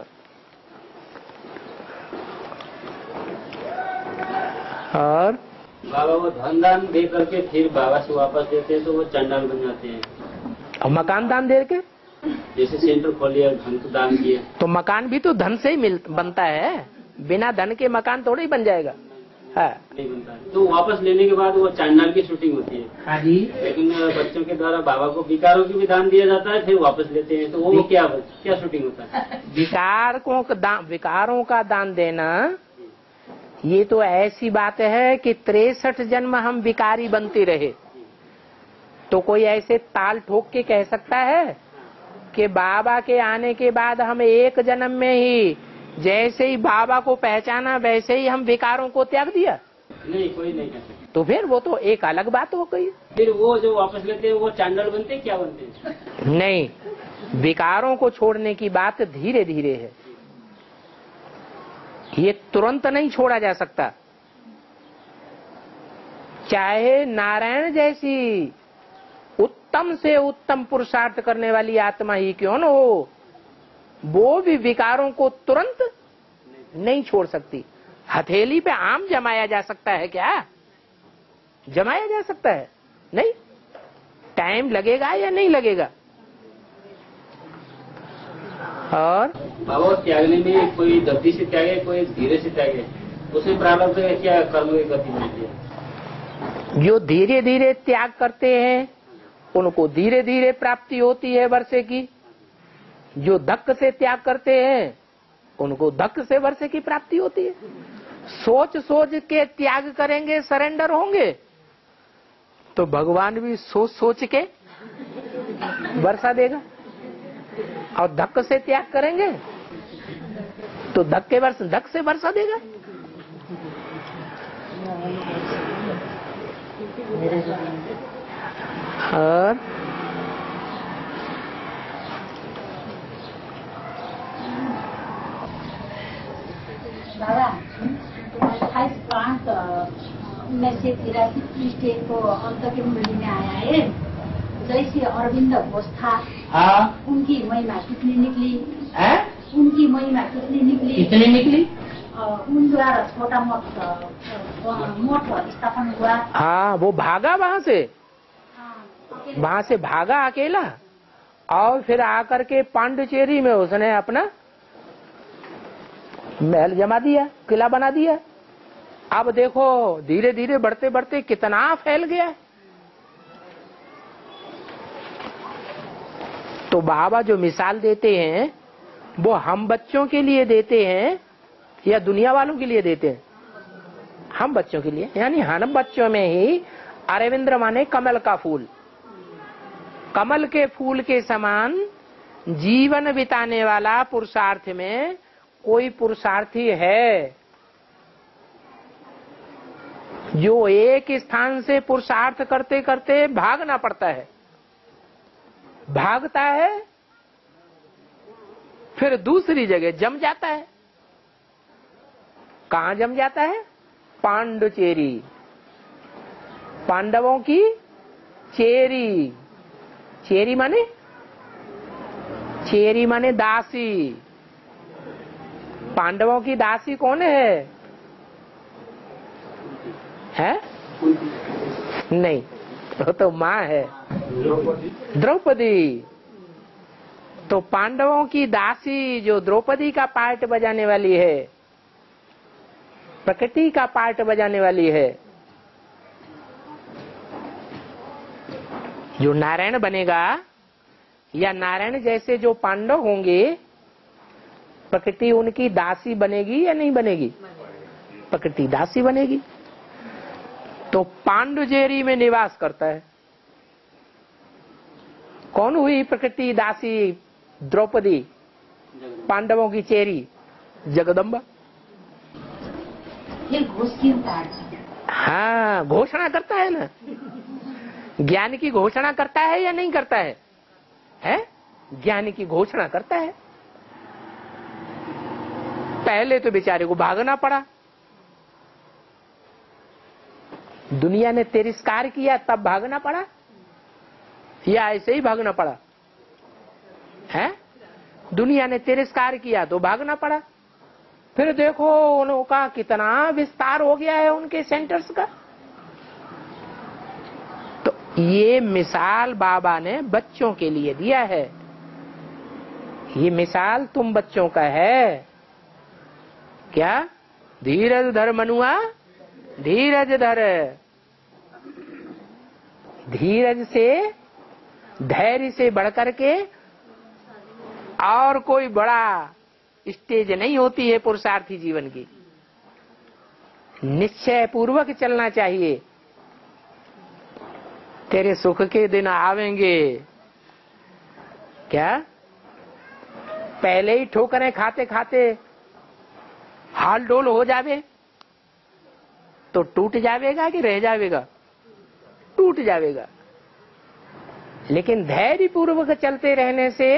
और बाबा वो धन दान दे करके फिर बाबा से वापस देते हैं तो वो चांडाल बन जाते हैं। और मकान दान दे के, जैसे सेंटर खोलिए धन को दान किए तो मकान भी तो धन से ही मिल बनता है, बिना धन के मकान थोड़ा ही बन जाएगा। है नहीं बनता है। तो वापस लेने के बाद वो चांडाल की शूटिंग होती है। हाँ जी। लेकिन बच्चों के द्वारा बाबा को विकारों की भी दान दिया जाता है, फिर वापस लेते हैं तो वो क्या क्या शूटिंग होता है? विकारों का दान, विकारों का दान देना ये तो ऐसी बात है कि तिरसठ जन्म हम विकारी बनते रहे, तो कोई ऐसे ताल ठोक के कह सकता है कि बाबा के आने के बाद हम एक जन्म में ही जैसे ही बाबा को पहचाना वैसे ही हम विकारों को त्याग दिया? नहीं, कोई नहीं कहते। तो फिर वो तो एक अलग बात हो गई। फिर वो जो वापस लेते हैं वो चांडाल बनते हैं, क्या बनते हैं? नहीं, विकारों को छोड़ने की बात धीरे धीरे है, ये तुरंत नहीं छोड़ा जा सकता। चाहे नारायण जैसी उत्तम से उत्तम पुरुषार्थ करने वाली आत्मा ही क्यों न हो, वो भी विकारों को तुरंत नहीं छोड़ सकती। हथेली पे आम जमाया जा सकता है क्या? जमाया जा सकता है? नहीं, टाइम लगेगा या नहीं लगेगा। और बाबा त्यागने में कोई गति से त्यागे, कोई धीरे से त्यागे, उसमें प्रारब्ध है क्या? कर्म की गति बनती है। जो धीरे धीरे त्याग करते हैं उनको धीरे धीरे प्राप्ति होती है वर्षे की, जो धक्क से त्याग करते हैं उनको धक्क से वर्षे की प्राप्ति होती है। सोच सोच के त्याग करेंगे, सरेंडर होंगे, तो भगवान भी सोच सोच के वर्षा देगा, और धक्क से त्याग करेंगे तो धक्के के वर्ष धक्क से वर्षा देगा। और दादा, तुम्हारे खास पांच उन्नीस सौ तिरासी पृष्ठ को अंत के मूल्य में आया है। जैसे अरविंद घोष था, हाँ, उनकी महिमा कितनी निकली है? उनकी महिमा कितनी निकली कितनी निकली? उन द्वारा छोटा मठ मठ स्थापन हुआ। हाँ, वो भागा वहाँ से, हाँ, वहाँ से भागा अकेला और फिर आकर के पांडिचेरी में उसने अपना महल जमा दिया, किला बना दिया। अब देखो धीरे धीरे बढ़ते बढ़ते कितना फैल गया। तो बाबा जो मिसाल देते हैं वो हम बच्चों के लिए देते हैं या दुनिया वालों के लिए देते हैं? हम बच्चों के लिए, यानी हम बच्चों में ही अरविंद माने कमल का फूल, कमल के फूल के समान जीवन बिताने वाला पुरुषार्थ में कोई पुरुषार्थी है जो एक स्थान से पुरुषार्थ करते करते भागना पड़ता है, भागता है फिर दूसरी जगह जम जाता है। कहां जम जाता है? पांडुचेरी, पांडवों की चेरी। चेरी माने चेरी माने दासी। पांडवों की दासी कौन है? है? नहीं, वो तो माँ है, द्रौपदी। तो पांडवों की दासी जो द्रौपदी का पार्ट बजाने वाली है, प्रकृति का पार्ट बजाने वाली है, जो नारायण बनेगा या नारायण जैसे जो पांडव होंगे, प्रकृति उनकी दासी बनेगी या नहीं बनेगी? प्रकृति दासी बनेगी। तो पांडुचेरी में निवास करता है। कौन हुई प्रकृति दासी? द्रौपदी। पांडवों की चेरी जगदम्बा। ये घोष क्यों काटता? हाँ, घोषणा करता है ना, ज्ञान की घोषणा करता है या नहीं करता है? है? ज्ञान की घोषणा करता है। पहले तो बेचारे को भागना पड़ा, दुनिया ने तिरस्कार किया तब भागना पड़ा या ऐसे ही भागना पड़ा? है? दुनिया ने तिरस्कार किया तो भागना पड़ा। फिर देखो उनका कितना विस्तार हो गया है उनके सेंटर्स का। तो ये मिसाल बाबा ने बच्चों के लिए दिया है। ये मिसाल तुम बच्चों का है क्या? धीरज धर मनुआ, धीरज धर। धीरज से, धैर्य से बढ़कर के और कोई बड़ा स्टेज नहीं होती है पुरुषार्थी जीवन की। निश्चय पूर्वक चलना चाहिए। तेरे सुख के दिन आवेंगे क्या? पहले ही ठोकरें खाते खाते हाल डोल हो जावे तो टूट जावेगा कि रह जावेगा? टूट जावेगा। लेकिन धैर्य पूर्वक चलते रहने से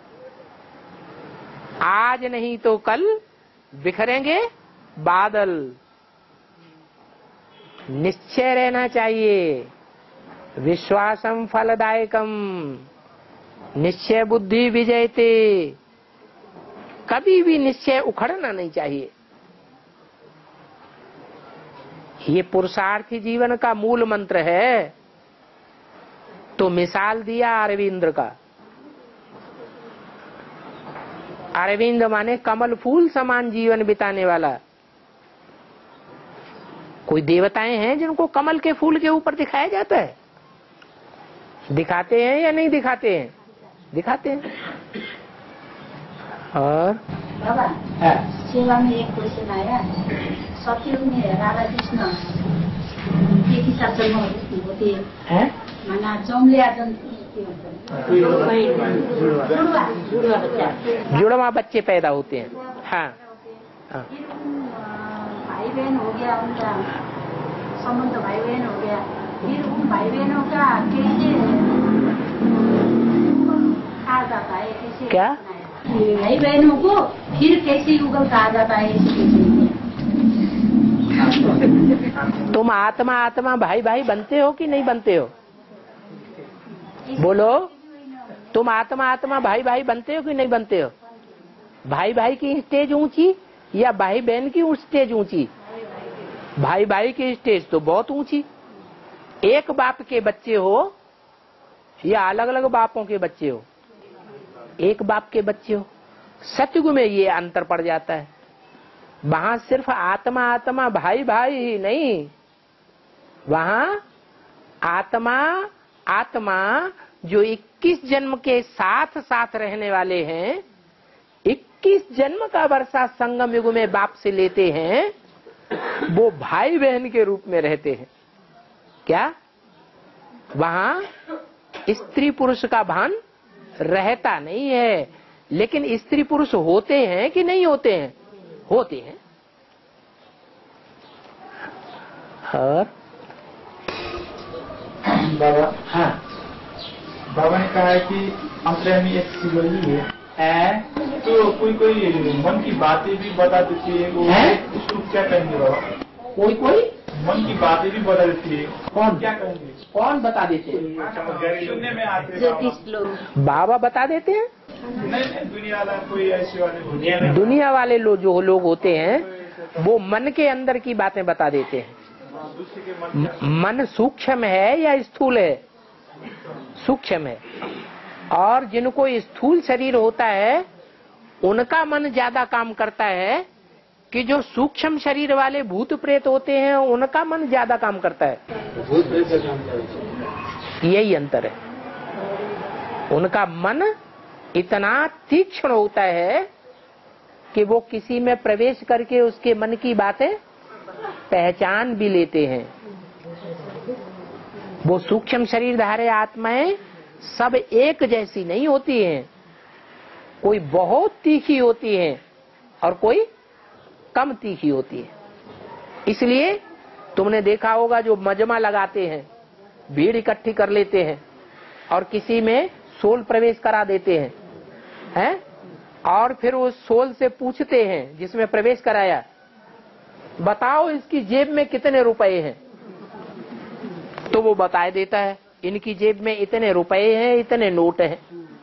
आज नहीं तो कल बिखरेंगे बादल। निश्चय रहना चाहिए। विश्वासम फलदायकम, निश्चय बुद्धि विजयते। कभी भी निश्चय उखड़ना नहीं चाहिए। ये पुरुषार्थी जीवन का मूल मंत्र है। तो मिसाल दिया अरविंद का। अरविंद माने कमल फूल समान जीवन बिताने वाला। कोई देवताएं हैं जिनको कमल के फूल के ऊपर दिखाया जाता है? दिखाते हैं या नहीं दिखाते हैं? दिखाते हैं। और बाबा, सेवा में एक क्वेश्चन आया। सतयुग में राधा कृष्ण एक ही साथ जन्म होते हैं, माना जमलिया जुड़वा बच्चे पैदा होते हैं। हाँ, हाँ। भाई बहन हो गया, उनका संबंध भाई बहन हो गया। फिर उन भाई बहनों का कैसे कहा जाता है? कैसे क्या? भाई बहनों को फिर कैसे युगल कहा जाता है? तुम आत्मा आत्मा भाई भाई बनते हो कि नहीं बनते हो? बोलो, तुम आत्मा आत्मा भाई भाई बनते हो कि नहीं बनते हो? भाई भाई की स्टेज ऊंची या भाई बहन की स्टेज ऊंची? भाई भाई की स्टेज तो बहुत ऊंची। एक बाप के बच्चे हो या अलग अलग बापों के बच्चे हो? एक बाप के बच्चे हो। सतयुग में ये अंतर पड़ जाता है। वहां सिर्फ आत्मा आत्मा भाई भाई ही नहीं, वहां आत्मा आत्मा जो इक्कीस जन्म के साथ साथ रहने वाले हैं, इक्कीस जन्म का वर्षा संगम युग में बाप से लेते हैं, वो भाई बहन के रूप में रहते हैं। क्या वहां स्त्री पुरुष का भान रहता नहीं है, लेकिन स्त्री पुरुष होते हैं कि नहीं होते हैं? होते हैं। और बाबा, हाँ, बाबा ने कहा है कि अंतर्यामी एक शिव ही है, है? तो कोई कोई मन की बातें भी बता देती है, वो उसको क्या कहेंगे बाबा? कोई कोई मन की बातें भी बता देती है, कौन क्या कहेंगे? कौन बता देते हैं? सुनने में आते हैं ज्योतिष लोग बाबा बता देते हैं। नहीं, नहीं, दुनिया वाला कोई ऐसे वाले दुनिया में दुनिया वाले लोग जो लोग होते हैं वो मन के अंदर की बातें बता देते हैं। दूसरे के मन म- मन सूक्ष्म है या स्थूल है? सूक्ष्म है। और जिनको स्थूल शरीर होता है उनका मन ज्यादा काम करता है कि जो सूक्ष्म शरीर वाले भूत प्रेत होते हैं उनका मन ज्यादा काम करता है। भूत प्रेत का काम करता है। यही अंतर है। उनका मन इतना तीक्ष्ण होता है कि वो किसी में प्रवेश करके उसके मन की बातें पहचान भी लेते हैं। वो सूक्ष्म शरीरधारी आत्माएं सब एक जैसी नहीं होती हैं। कोई बहुत तीखी होती है और कोई कम तीखी होती है। इसलिए तुमने देखा होगा जो मजमा लगाते हैं, भीड़ इकट्ठी कर लेते हैं और किसी में सोल प्रवेश करा देते हैं, हैं? और फिर उस सोल से पूछते हैं जिसमें प्रवेश कराया, बताओ इसकी जेब में कितने रुपए हैं? तो वो बता देता है इनकी जेब में इतने रुपए हैं, इतने नोट हैं।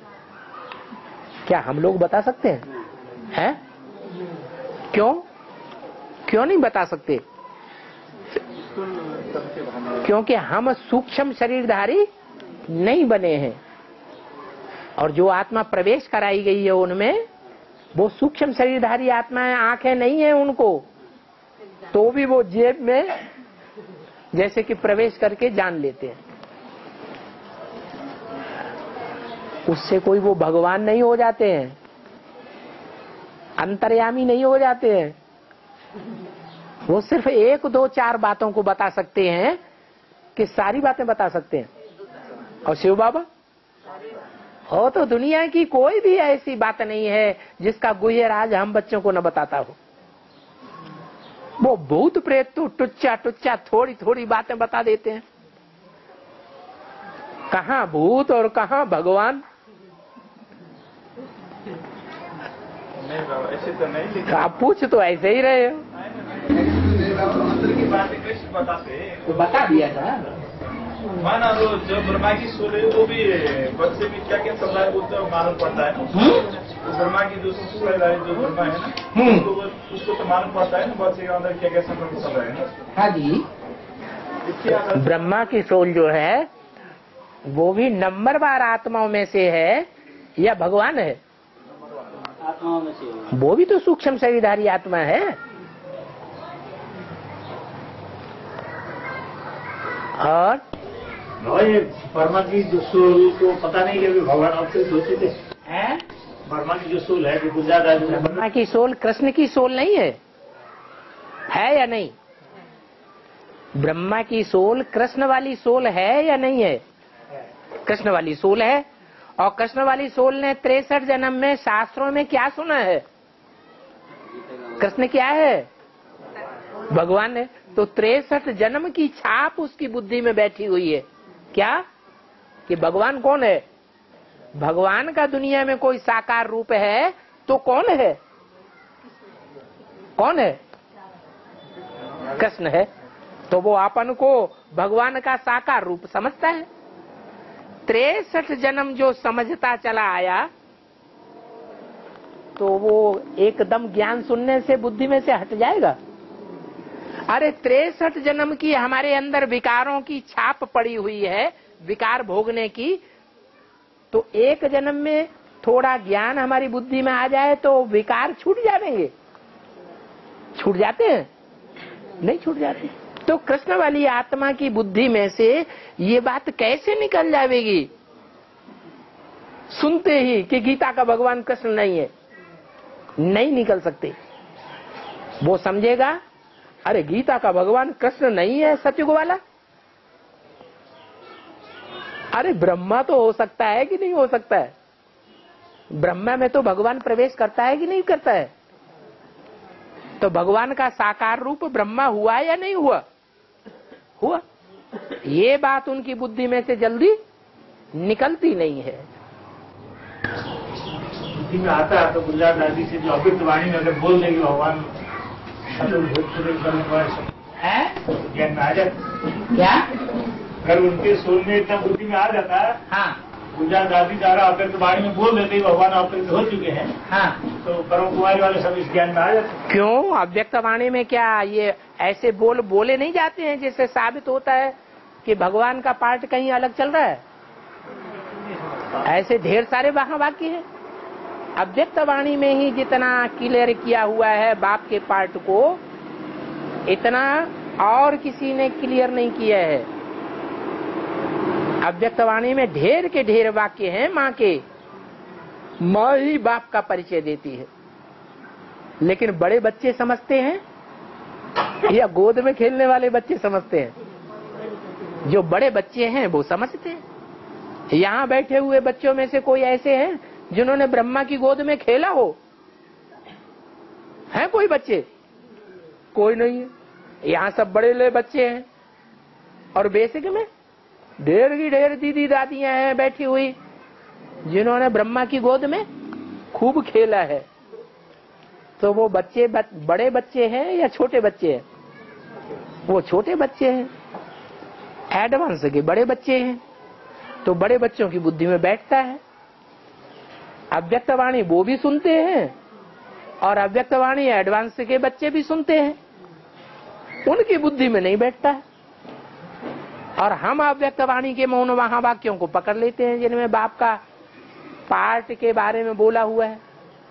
क्या हम लोग बता सकते हैं? हैं? क्यों क्यों नहीं बता सकते? क्योंकि हम सूक्ष्म शरीरधारी नहीं बने हैं। और जो आत्मा प्रवेश कराई गई है उनमें वो सूक्ष्म शरीरधारी आत्माएं, आंखें नहीं है उनको, तो भी वो जेब में जैसे कि प्रवेश करके जान लेते हैं। उससे कोई वो भगवान नहीं हो जाते हैं, अंतर्यामी नहीं हो जाते हैं। वो सिर्फ एक दो चार बातों को बता सकते हैं कि सारी बातें बता सकते हैं। और शिव बाबा हो तो दुनिया की कोई भी ऐसी बात नहीं है जिसका गुह्य राज हम बच्चों को न बताता हो। वो भूत प्रेत तो टुच्चा टुच्चा थोड़ी थोड़ी बातें बता देते हैं। कहाँ भूत और कहाँ भगवान? नहीं बाबा, ऐसे तो नहीं, लेकिन आप पूछ तो ऐसे ही रहे हो। अंदर की बातें कैसे बताते हैं? तो बता दिया था। माना वो जो ब्रह्मा की सोल है वो भी बच्चे भी क्या क्या चल रहा है वो तो मालूम पड़ता है। तो ब्रह्मा की जो सोल है, जो ब्रह्मा है ना, उसको वो- उसको तो मालूम पड़ता है ना बच्चे के अंदर क्या क्या सब चल रहा है ना। हाँ जी, इसके आधार ब्रह्मा की सोल जो है वो भी नंबरवार आत्माओं में से है या भगवान है? आत्माओं में से वो भी तो सूक्ष्म शरीरधारी आत्मा है। और भाई वर्मा की जो सोल को पता नहीं कि अभी भगवान आपसे सोचे थे। है वर्मा की जो सोल है जो गुजरात राज्य में ब्रह्मा की सोल कृष्ण की सोल नहीं है, है या नहीं? ब्रह्मा की सोल कृष्ण वाली सोल है या नहीं है? कृष्ण वाली सोल है। और कृष्ण वाली सोल ने तिरसठ जन्म में शास्त्रों में क्या सुना है? कृष्ण क्या है? भगवान है। तो तिरसठ जन्म की छाप उसकी बुद्धि में बैठी हुई है। क्या कि भगवान कौन है? भगवान का दुनिया में कोई साकार रूप है तो कौन है? कौन है? कृष्ण है, तो वो अपन को भगवान का साकार रूप समझता है। तिरसठ जन्म जो समझता चला आया, तो वो एकदम ज्ञान सुनने से बुद्धि में से हट जाएगा। अरे तिरसठ जन्म की हमारे अंदर विकारों की छाप पड़ी हुई है, विकार भोगने की, तो एक जन्म में थोड़ा ज्ञान हमारी बुद्धि में आ जाए तो विकार छूट जाएंगे? छूट जाते हैं? नहीं छूट जाते। तो कृष्ण वाली आत्मा की बुद्धि में से ये बात कैसे निकल जाएगी सुनते ही कि गीता का भगवान कृष्ण नहीं है? नहीं निकल सकते। वो समझेगा अरे गीता का भगवान कृष्ण नहीं है सतयुग वाला, अरे ब्रह्मा तो हो सकता है कि नहीं हो सकता है? ब्रह्मा में तो भगवान प्रवेश करता है कि नहीं करता है? तो भगवान का साकार रूप ब्रह्मा हुआ या नहीं हुआ? हुआ। ये बात उनकी बुद्धि में से जल्दी निकलती नहीं है। बुद्धि में आता है तो गुजरात आदि से जो अव्यक्त वाणी में अगर बोल देंगे भगवान है ज्ञान में आ जाता, क्या अगर उनके सोल में इतना बुद्धि में आ जाता है, हाँ पूजा दादी द्वारा अव्यक्त वाणी में बोल देते ही भगवान अव्यक्त हो चुके हैं, हाँ, तो परम कुमारी वाले सब इस ज्ञान में आ जाते। क्यों अव्यक्त वाणी में क्या ये ऐसे बोल बोले नहीं जाते हैं जिससे साबित होता है कि भगवान का पार्ट कहीं अलग चल रहा है? ऐसे ढेर सारे वहां वाक्य हैं। अव्यक्त वाणी में ही जितना क्लियर किया हुआ है बाप के पार्ट को, इतना और किसी ने क्लियर नहीं किया है। अव्यक्त वाणी में ढेर के ढेर वाक्य हैं माँ के, माँ ही बाप का परिचय देती है। लेकिन बड़े बच्चे समझते हैं या गोद में खेलने वाले बच्चे समझते हैं? जो बड़े बच्चे हैं वो समझते हैं। यहाँ बैठे हुए बच्चों में से कोई ऐसे हैं जिन्होंने ब्रह्मा की गोद में खेला हो? है कोई बच्चे? कोई नहीं है। यहाँ सब बड़े ले बच्चे हैं और बेसिक में ढेर की ढेर दीदी दादियां हैं बैठी हुई जिन्होंने ब्रह्मा की गोद में खूब खेला है। तो वो बच्चे बड़े बच्चे हैं या छोटे बच्चे हैं? वो छोटे बच्चे हैं, एडवांस के बड़े बच्चे हैं। तो बड़े बच्चों की बुद्धि में बैठता है। अव्यक्त वाणी वो भी सुनते हैं और अव्यक्त वाणी एडवांस के बच्चे भी सुनते हैं, उनकी बुद्धि में नहीं बैठता है। और हम अव्यक्त वाणी के मौन वहां वाक्यों को पकड़ लेते हैं जिनमें बाप का पार्ट के बारे में बोला हुआ है।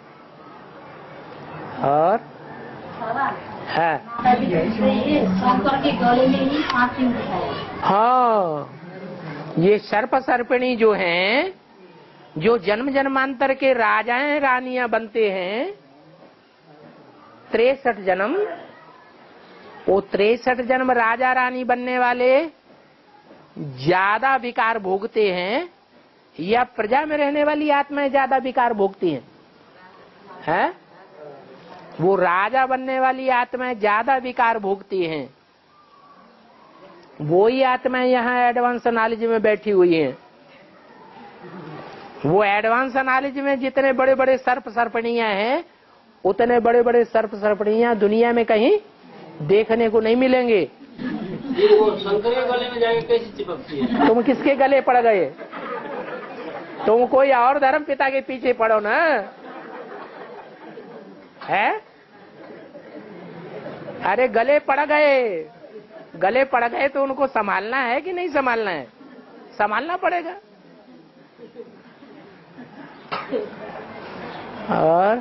और है शंकर के गले में ही पांच सिंह दिखाया। हाँ, ये सर्प सर्पिणी जो हैं, जो जन्म जन्मांतर के राजाएं रानियां बनते हैं, तिरसठ जन्म, वो तिरसठ जन्म राजा रानी बनने वाले ज्यादा विकार भोगते हैं या प्रजा में रहने वाली आत्माएं ज्यादा विकार भोगती हैं? हैं? वो राजा बनने वाली आत्माएं ज्यादा विकार भोगती हैं। वो ही आत्माएं यहाँ एडवांस नॉलेज में बैठी हुई हैं। वो एडवांस नॉलेज में जितने बड़े बड़े सर्प सर्पणियां हैं, उतने बड़े बड़े सर्प सर्पणियां दुनिया में कहीं देखने को नहीं मिलेंगे। वो शंकर के गले में जाके कैसे चिपकती है? तुम किसके गले पड़ गए? तुम कोई और धर्म पिता के पीछे पड़ो ना, है? अरे गले पड़ गए, गले पड़ गए तो उनको संभालना है कि नहीं संभालना है? संभालना पड़ेगा। और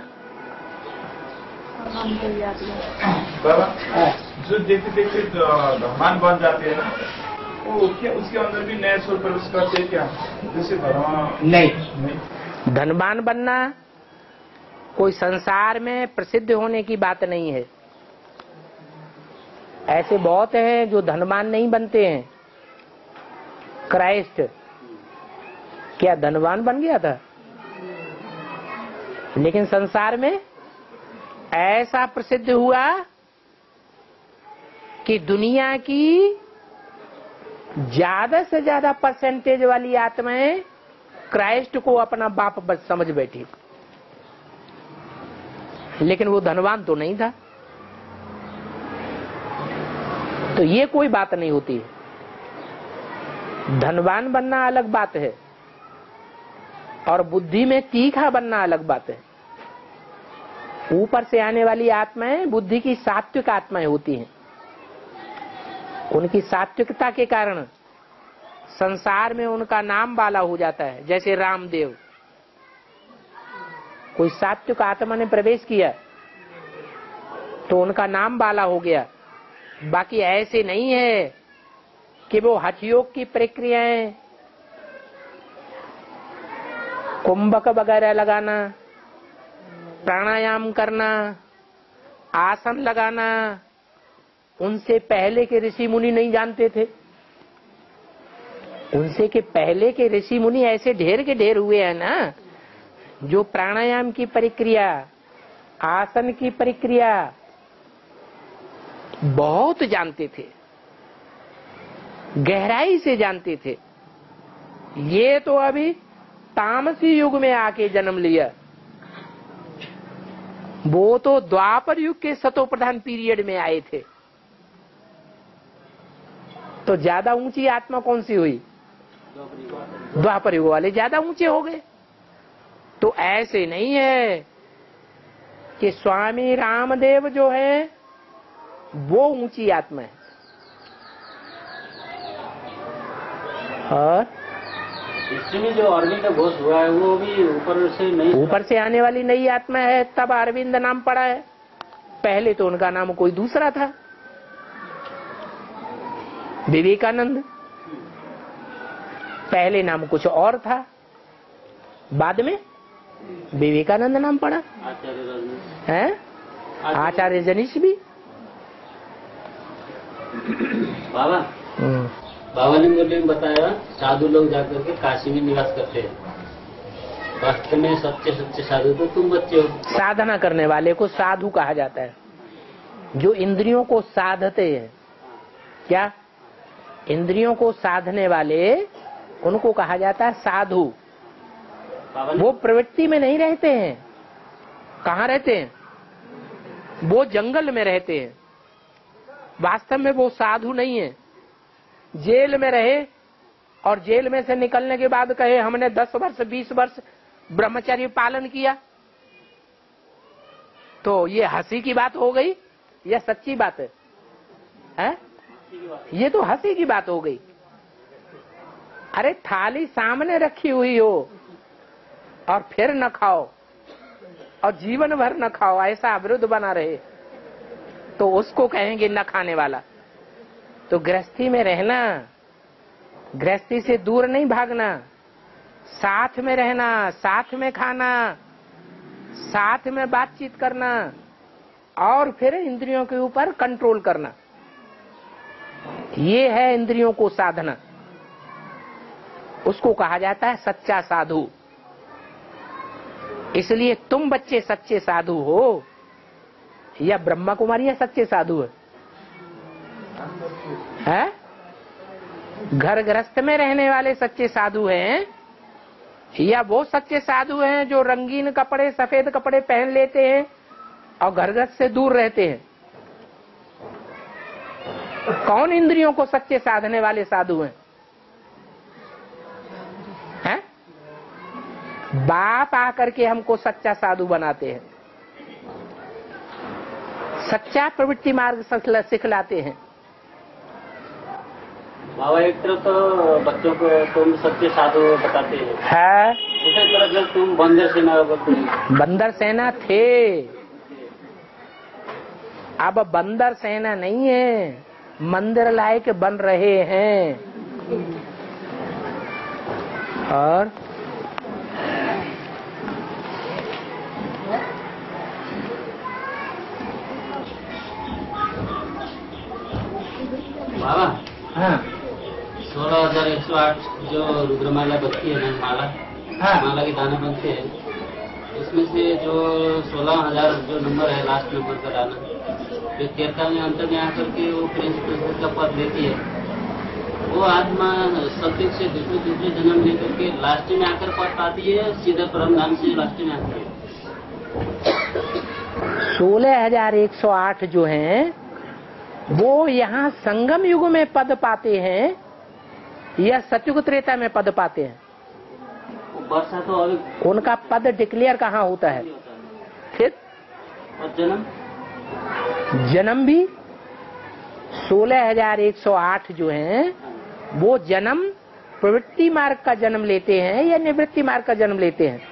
बाबा जो देखते देखते धर्मान बन जाते हैं ना, वो क्या उसके अंदर भी नए स्वर प्रवेश करते हैं क्या? जैसे धर्म नहीं, नहीं। धनवान बनना कोई संसार में प्रसिद्ध होने की बात नहीं है। ऐसे बहुत हैं जो धनवान नहीं बनते हैं। क्राइस्ट क्या धनवान बन गया था? लेकिन संसार में ऐसा प्रसिद्ध हुआ कि दुनिया की ज्यादा से ज्यादा परसेंटेज वाली आत्माएं क्राइस्ट को अपना बाप समझ बैठी, लेकिन वो धनवान तो नहीं था। तो ये कोई बात नहीं होती है। धनवान बनना अलग बात है और बुद्धि में तीखा बनना अलग बात है। ऊपर से आने वाली आत्माएं बुद्धि की सात्विक आत्माएं होती हैं। उनकी सात्विकता के कारण संसार में उनका नाम वाला हो जाता है। जैसे रामदेव, कोई सात्विक आत्मा ने प्रवेश किया तो उनका नाम वाला हो गया। बाकी ऐसे नहीं है कि वो हठयोग की प्रक्रियाएं, कुंभक वगैरह लगाना, प्राणायाम करना, आसन लगाना, उनसे पहले के ऋषि मुनि नहीं जानते थे। उनसे के पहले के ऋषि मुनि ऐसे ढेर के ढेर हुए हैं ना, जो प्राणायाम की प्रक्रिया, आसन की प्रक्रिया बहुत जानते थे, गहराई से जानते थे। ये तो अभी तामसी युग में आके जन्म लिया। वो तो द्वापर युग के सतो प्रधान पीरियड में आए थे। तो ज्यादा ऊंची आत्मा कौन सी हुई? द्वापर युग वाले ज्यादा ऊंचे हो गए। तो ऐसे नहीं है कि स्वामी रामदेव जो है वो ऊंची आत्मा है। और इसमें जो अरविंद का घोष हुआ है वो भी ऊपर से नहीं, ऊपर से आने वाली नई आत्मा है, तब अरविंद नाम पड़ा है। पहले तो उनका नाम कोई दूसरा था, विवेकानंद। पहले नाम कुछ और था, बाद में विवेकानंद नाम पड़ा है। आचार्य जनीश भी। बाबा बाबा ने मुझे बताया साधु लोग जाकर के काशी में निवास करते हैं। वास्तव में सच्चे सच्चे साधु तो तुम बच्चे हो। साधना करने वाले को साधु कहा जाता है। जो इंद्रियों को साधते हैं, क्या इंद्रियों को साधने वाले, उनको कहा जाता है साधु। वो प्रवृत्ति में नहीं रहते हैं। कहाँ रहते हैं? वो जंगल में रहते हैं। वास्तव में वो साधु नहीं है। जेल में रहे और जेल में से निकलने के बाद कहे हमने दस वर्ष बीस वर्ष ब्रह्मचर्य पालन किया, तो ये हंसी की बात हो गई या सच्ची बात है? है? ये तो हंसी की बात हो गई। अरे थाली सामने रखी हुई हो और फिर न खाओ और जीवन भर न खाओ, ऐसा अविरुद्ध बना रहे, तो उसको कहेंगे न खाने वाला। तो गृहस्थी में रहना, गृहस्थी से दूर नहीं भागना, साथ में रहना, साथ में खाना, साथ में बातचीत करना और फिर इंद्रियों के ऊपर कंट्रोल करना, ये है इंद्रियों को साधना। उसको कहा जाता है सच्चा साधु। इसलिए तुम बच्चे सच्चे साधु हो या ब्रह्मा कुमारी या सच्चे साधु है? है? घर गृहस्थ में रहने वाले सच्चे साधु हैं या वो सच्चे साधु हैं जो रंगीन कपड़े, सफेद कपड़े पहन लेते हैं और घर गृहस्थ से दूर रहते हैं? कौन इंद्रियों को सच्चे साधने वाले साधु हैं? हैं? बाप आकर के हमको सच्चा साधु बनाते हैं, सच्चा प्रवृत्ति मार्ग सिखलाते हैं। बाबा एक तरफ तो बच्चों को तुम सच्चे साधु बताते हैं, है? दूसरी तरफ जब तुम बंदर सेना बंदर सेना थे, अब बंदर सेना नहीं है, मंदिर लायक बन रहे हैं। और बाबा हाँ सोलह हजार एक सौ आठ जो रुद्रमाला बनती है ना, माला हाँ माला के दाना बनते हैं, इसमें से जो सोलह हजार जो नंबर है, लास्ट नंबर का दाना, जो तीर्था में अंतर में आकर के वो प्रिंस का पद लेती है, वो आत्मा सत्युग से दूसरे दूसरे जन्म लेकर के लास्ट में आकर पद पाती है, सीधा परम धाम से लास्ट में आती है। सोलह हजार एक सौ आठ जो हैं वो यहाँ संगम युग में पद पाते हैं या सतयुग त्रेता में पद पाते हैं? वर्षा तो अभी उनका पद डिक्लेयर कहाँ होता है? फिर और जन्म जन्म भी सोलह हजार एक सौ आठ जो हैं वो जन्म प्रवृत्ति मार्ग का जन्म लेते हैं या निवृत्ति मार्ग का जन्म लेते हैं?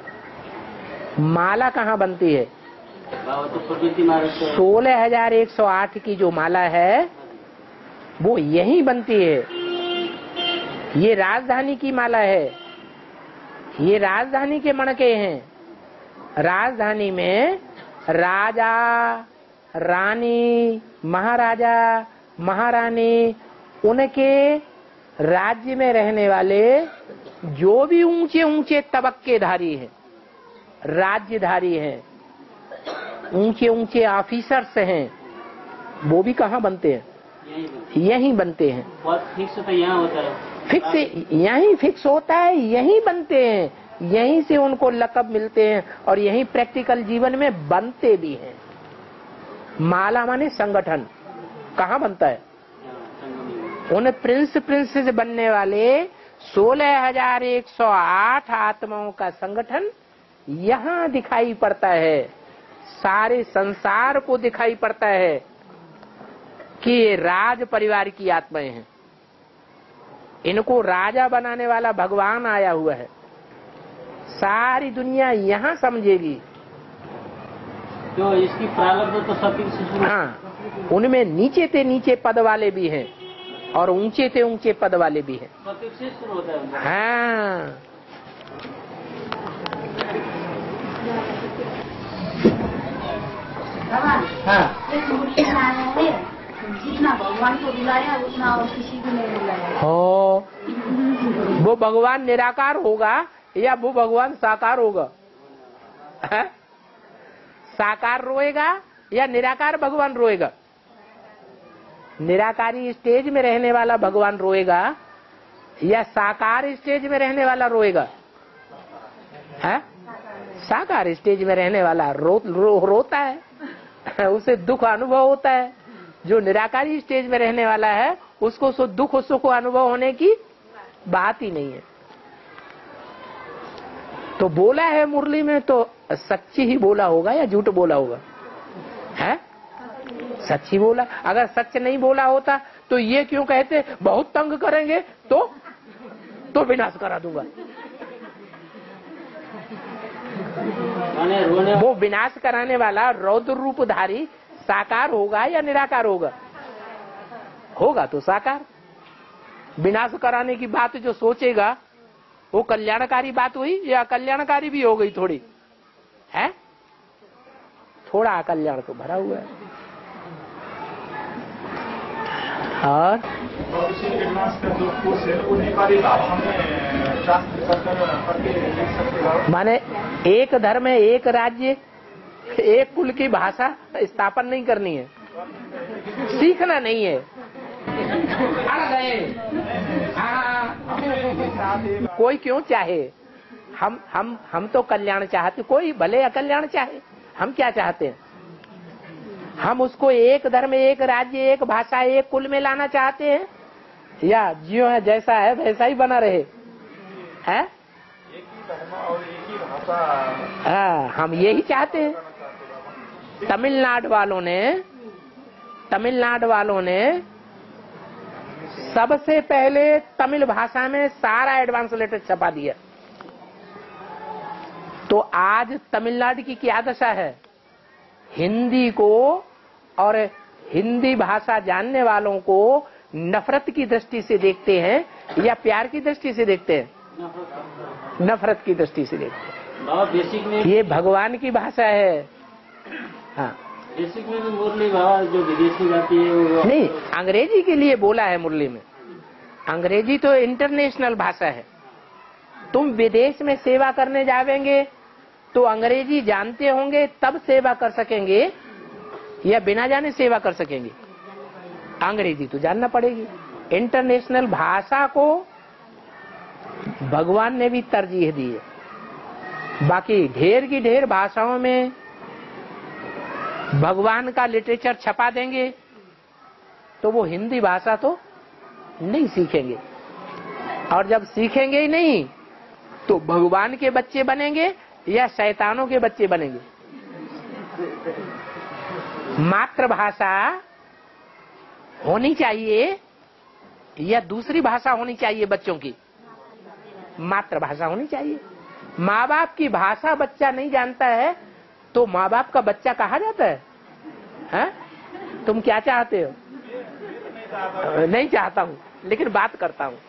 माला कहाँ बनती है? तो प्रवृत्ति मार्ग से सोलह हजार एक सौ आठ की जो माला है वो यहीं बनती है। ये राजधानी की माला है, ये राजधानी के मणके हैं। राजधानी में राजा, रानी, महाराजा, महारानी, उनके राज्य में रहने वाले जो भी ऊंचे ऊंचे तबक्केधारी हैं, राज्यधारी हैं, ऊंचे ऊंचे ऑफिसर्स हैं, वो भी कहाँ बनते हैं? यहीं बनते हैं। फिक्स तो यहाँ होता है, फिक्स यहीं फिक्स होता है, यहीं बनते हैं, यहीं से उनको लक़ब मिलते हैं और यहीं प्रैक्टिकल जीवन में बनते भी हैं। माला माने संगठन, कहाँ बनता है? उन प्रिंस प्रिंसेस बनने वाले सोलह हजार एक सौ आठ आत्माओं का संगठन यहाँ दिखाई पड़ता है। सारे संसार को दिखाई पड़ता है कि ये राज परिवार की आत्माएं हैं। इनको राजा बनाने वाला भगवान आया हुआ है। सारी दुनिया यहाँ समझेगी। तो इसकी प्रारब्ध तो सभी से शुरू। हाँ, उनमें नीचे से नीचे पद वाले भी हैं और ऊंचे से ऊंचे पद वाले भी हैं। सभी से शुरू होता है। हाँ, हाँ, एक मूर्ति बनाया है, जितना भगवान को बुलाया उतना और किसी को नहीं बुलाया। हो वो भगवान निराकार होगा या वो भगवान साकार होगा? है? साकार रोएगा या निराकार भगवान रोएगा? निराकारी स्टेज में रहने वाला भगवान रोएगा या साकार स्टेज में रहने वाला रोएगा? है? साकार स्टेज में रहने वाला रो, रो, रोता है, उसे दुख अनुभव होता है। जो निराकारी स्टेज में रहने वाला है उसको सो दुख सुख अनुभव होने की बात ही नहीं है। तो बोला है मुरली में तो सच्ची ही बोला होगा या झूठ बोला होगा? है? सच्ची बोला। अगर सच नहीं बोला होता तो ये क्यों कहते बहुत तंग करेंगे तो तो विनाश करा दूंगा। वो विनाश कराने वाला रौद्र रूपधारी साकार होगा या निराकार होगा? होगा तो साकार। विनाश कराने की बात जो सोचेगा वो कल्याणकारी बात हुई या अकल्याणकारी भी हो गई? थोड़ी है, थोड़ा अकल्याण तो भरा हुआ है। और एडवांस का जो कोर्स है वो नेपाली भाषा में ट्रांसलेट करके लिख सकते हो। माने एक धर्म है, एक राज्य, एक कुल की भाषा स्थापन नहीं करनी है, सीखना नहीं है। कोई क्यों चाहे? हम हम हम तो कल्याण चाहते, कोई भले अकल्याण चाहे। हम क्या चाहते हैं? हम उसको एक धर्म, एक राज्य, एक भाषा, एक कुल में लाना चाहते हैं या जियो है जैसा है वैसा ही बना रहे? है? एक ही धर्म और एक ही भाषा। हाँ, हम यही चाहते हैं। तमिलनाडु वालों ने तमिलनाडु वालों ने सबसे पहले तमिल भाषा में सारा एडवांस लेटर छपा दिया। तो आज तमिलनाडु की क्या दशा है? हिंदी को और हिंदी भाषा जानने वालों को नफरत की दृष्टि से देखते हैं या प्यार की दृष्टि से देखते हैं? नफरत की दृष्टि से देखते हैं। बेसिक में ये भगवान की भाषा है। हाँ, बेसिक में भी मुरली बाबा जो विदेश में जाती है वो नहीं, अंग्रेजी के लिए बोला है मुरली में। अंग्रेजी तो इंटरनेशनल भाषा है। तुम विदेश में सेवा करने जावेंगे तो अंग्रेजी जानते होंगे तब सेवा कर सकेंगे या बिना जाने सेवा कर सकेंगे? अंग्रेजी तो जानना पड़ेगी। इंटरनेशनल भाषा को भगवान ने भी तरजीह दी है। बाकी ढेर की ढेर भाषाओं में भगवान का लिटरेचर छपा देंगे तो वो हिंदी भाषा तो नहीं सीखेंगे, और जब सीखेंगे ही नहीं तो भगवान के बच्चे बनेंगे या शैतानों के बच्चे बनेंगे। मातृभाषा होनी चाहिए या दूसरी भाषा होनी चाहिए बच्चों की? मातृभाषा होनी चाहिए। माँ बाप की भाषा बच्चा नहीं जानता है तो माँ बाप का बच्चा कहा जाता है? हैं? तुम क्या चाहते हो? नहीं चाहता हूँ, लेकिन बात करता हूँ।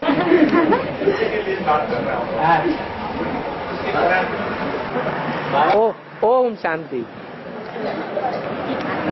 ओ, ओम शांति।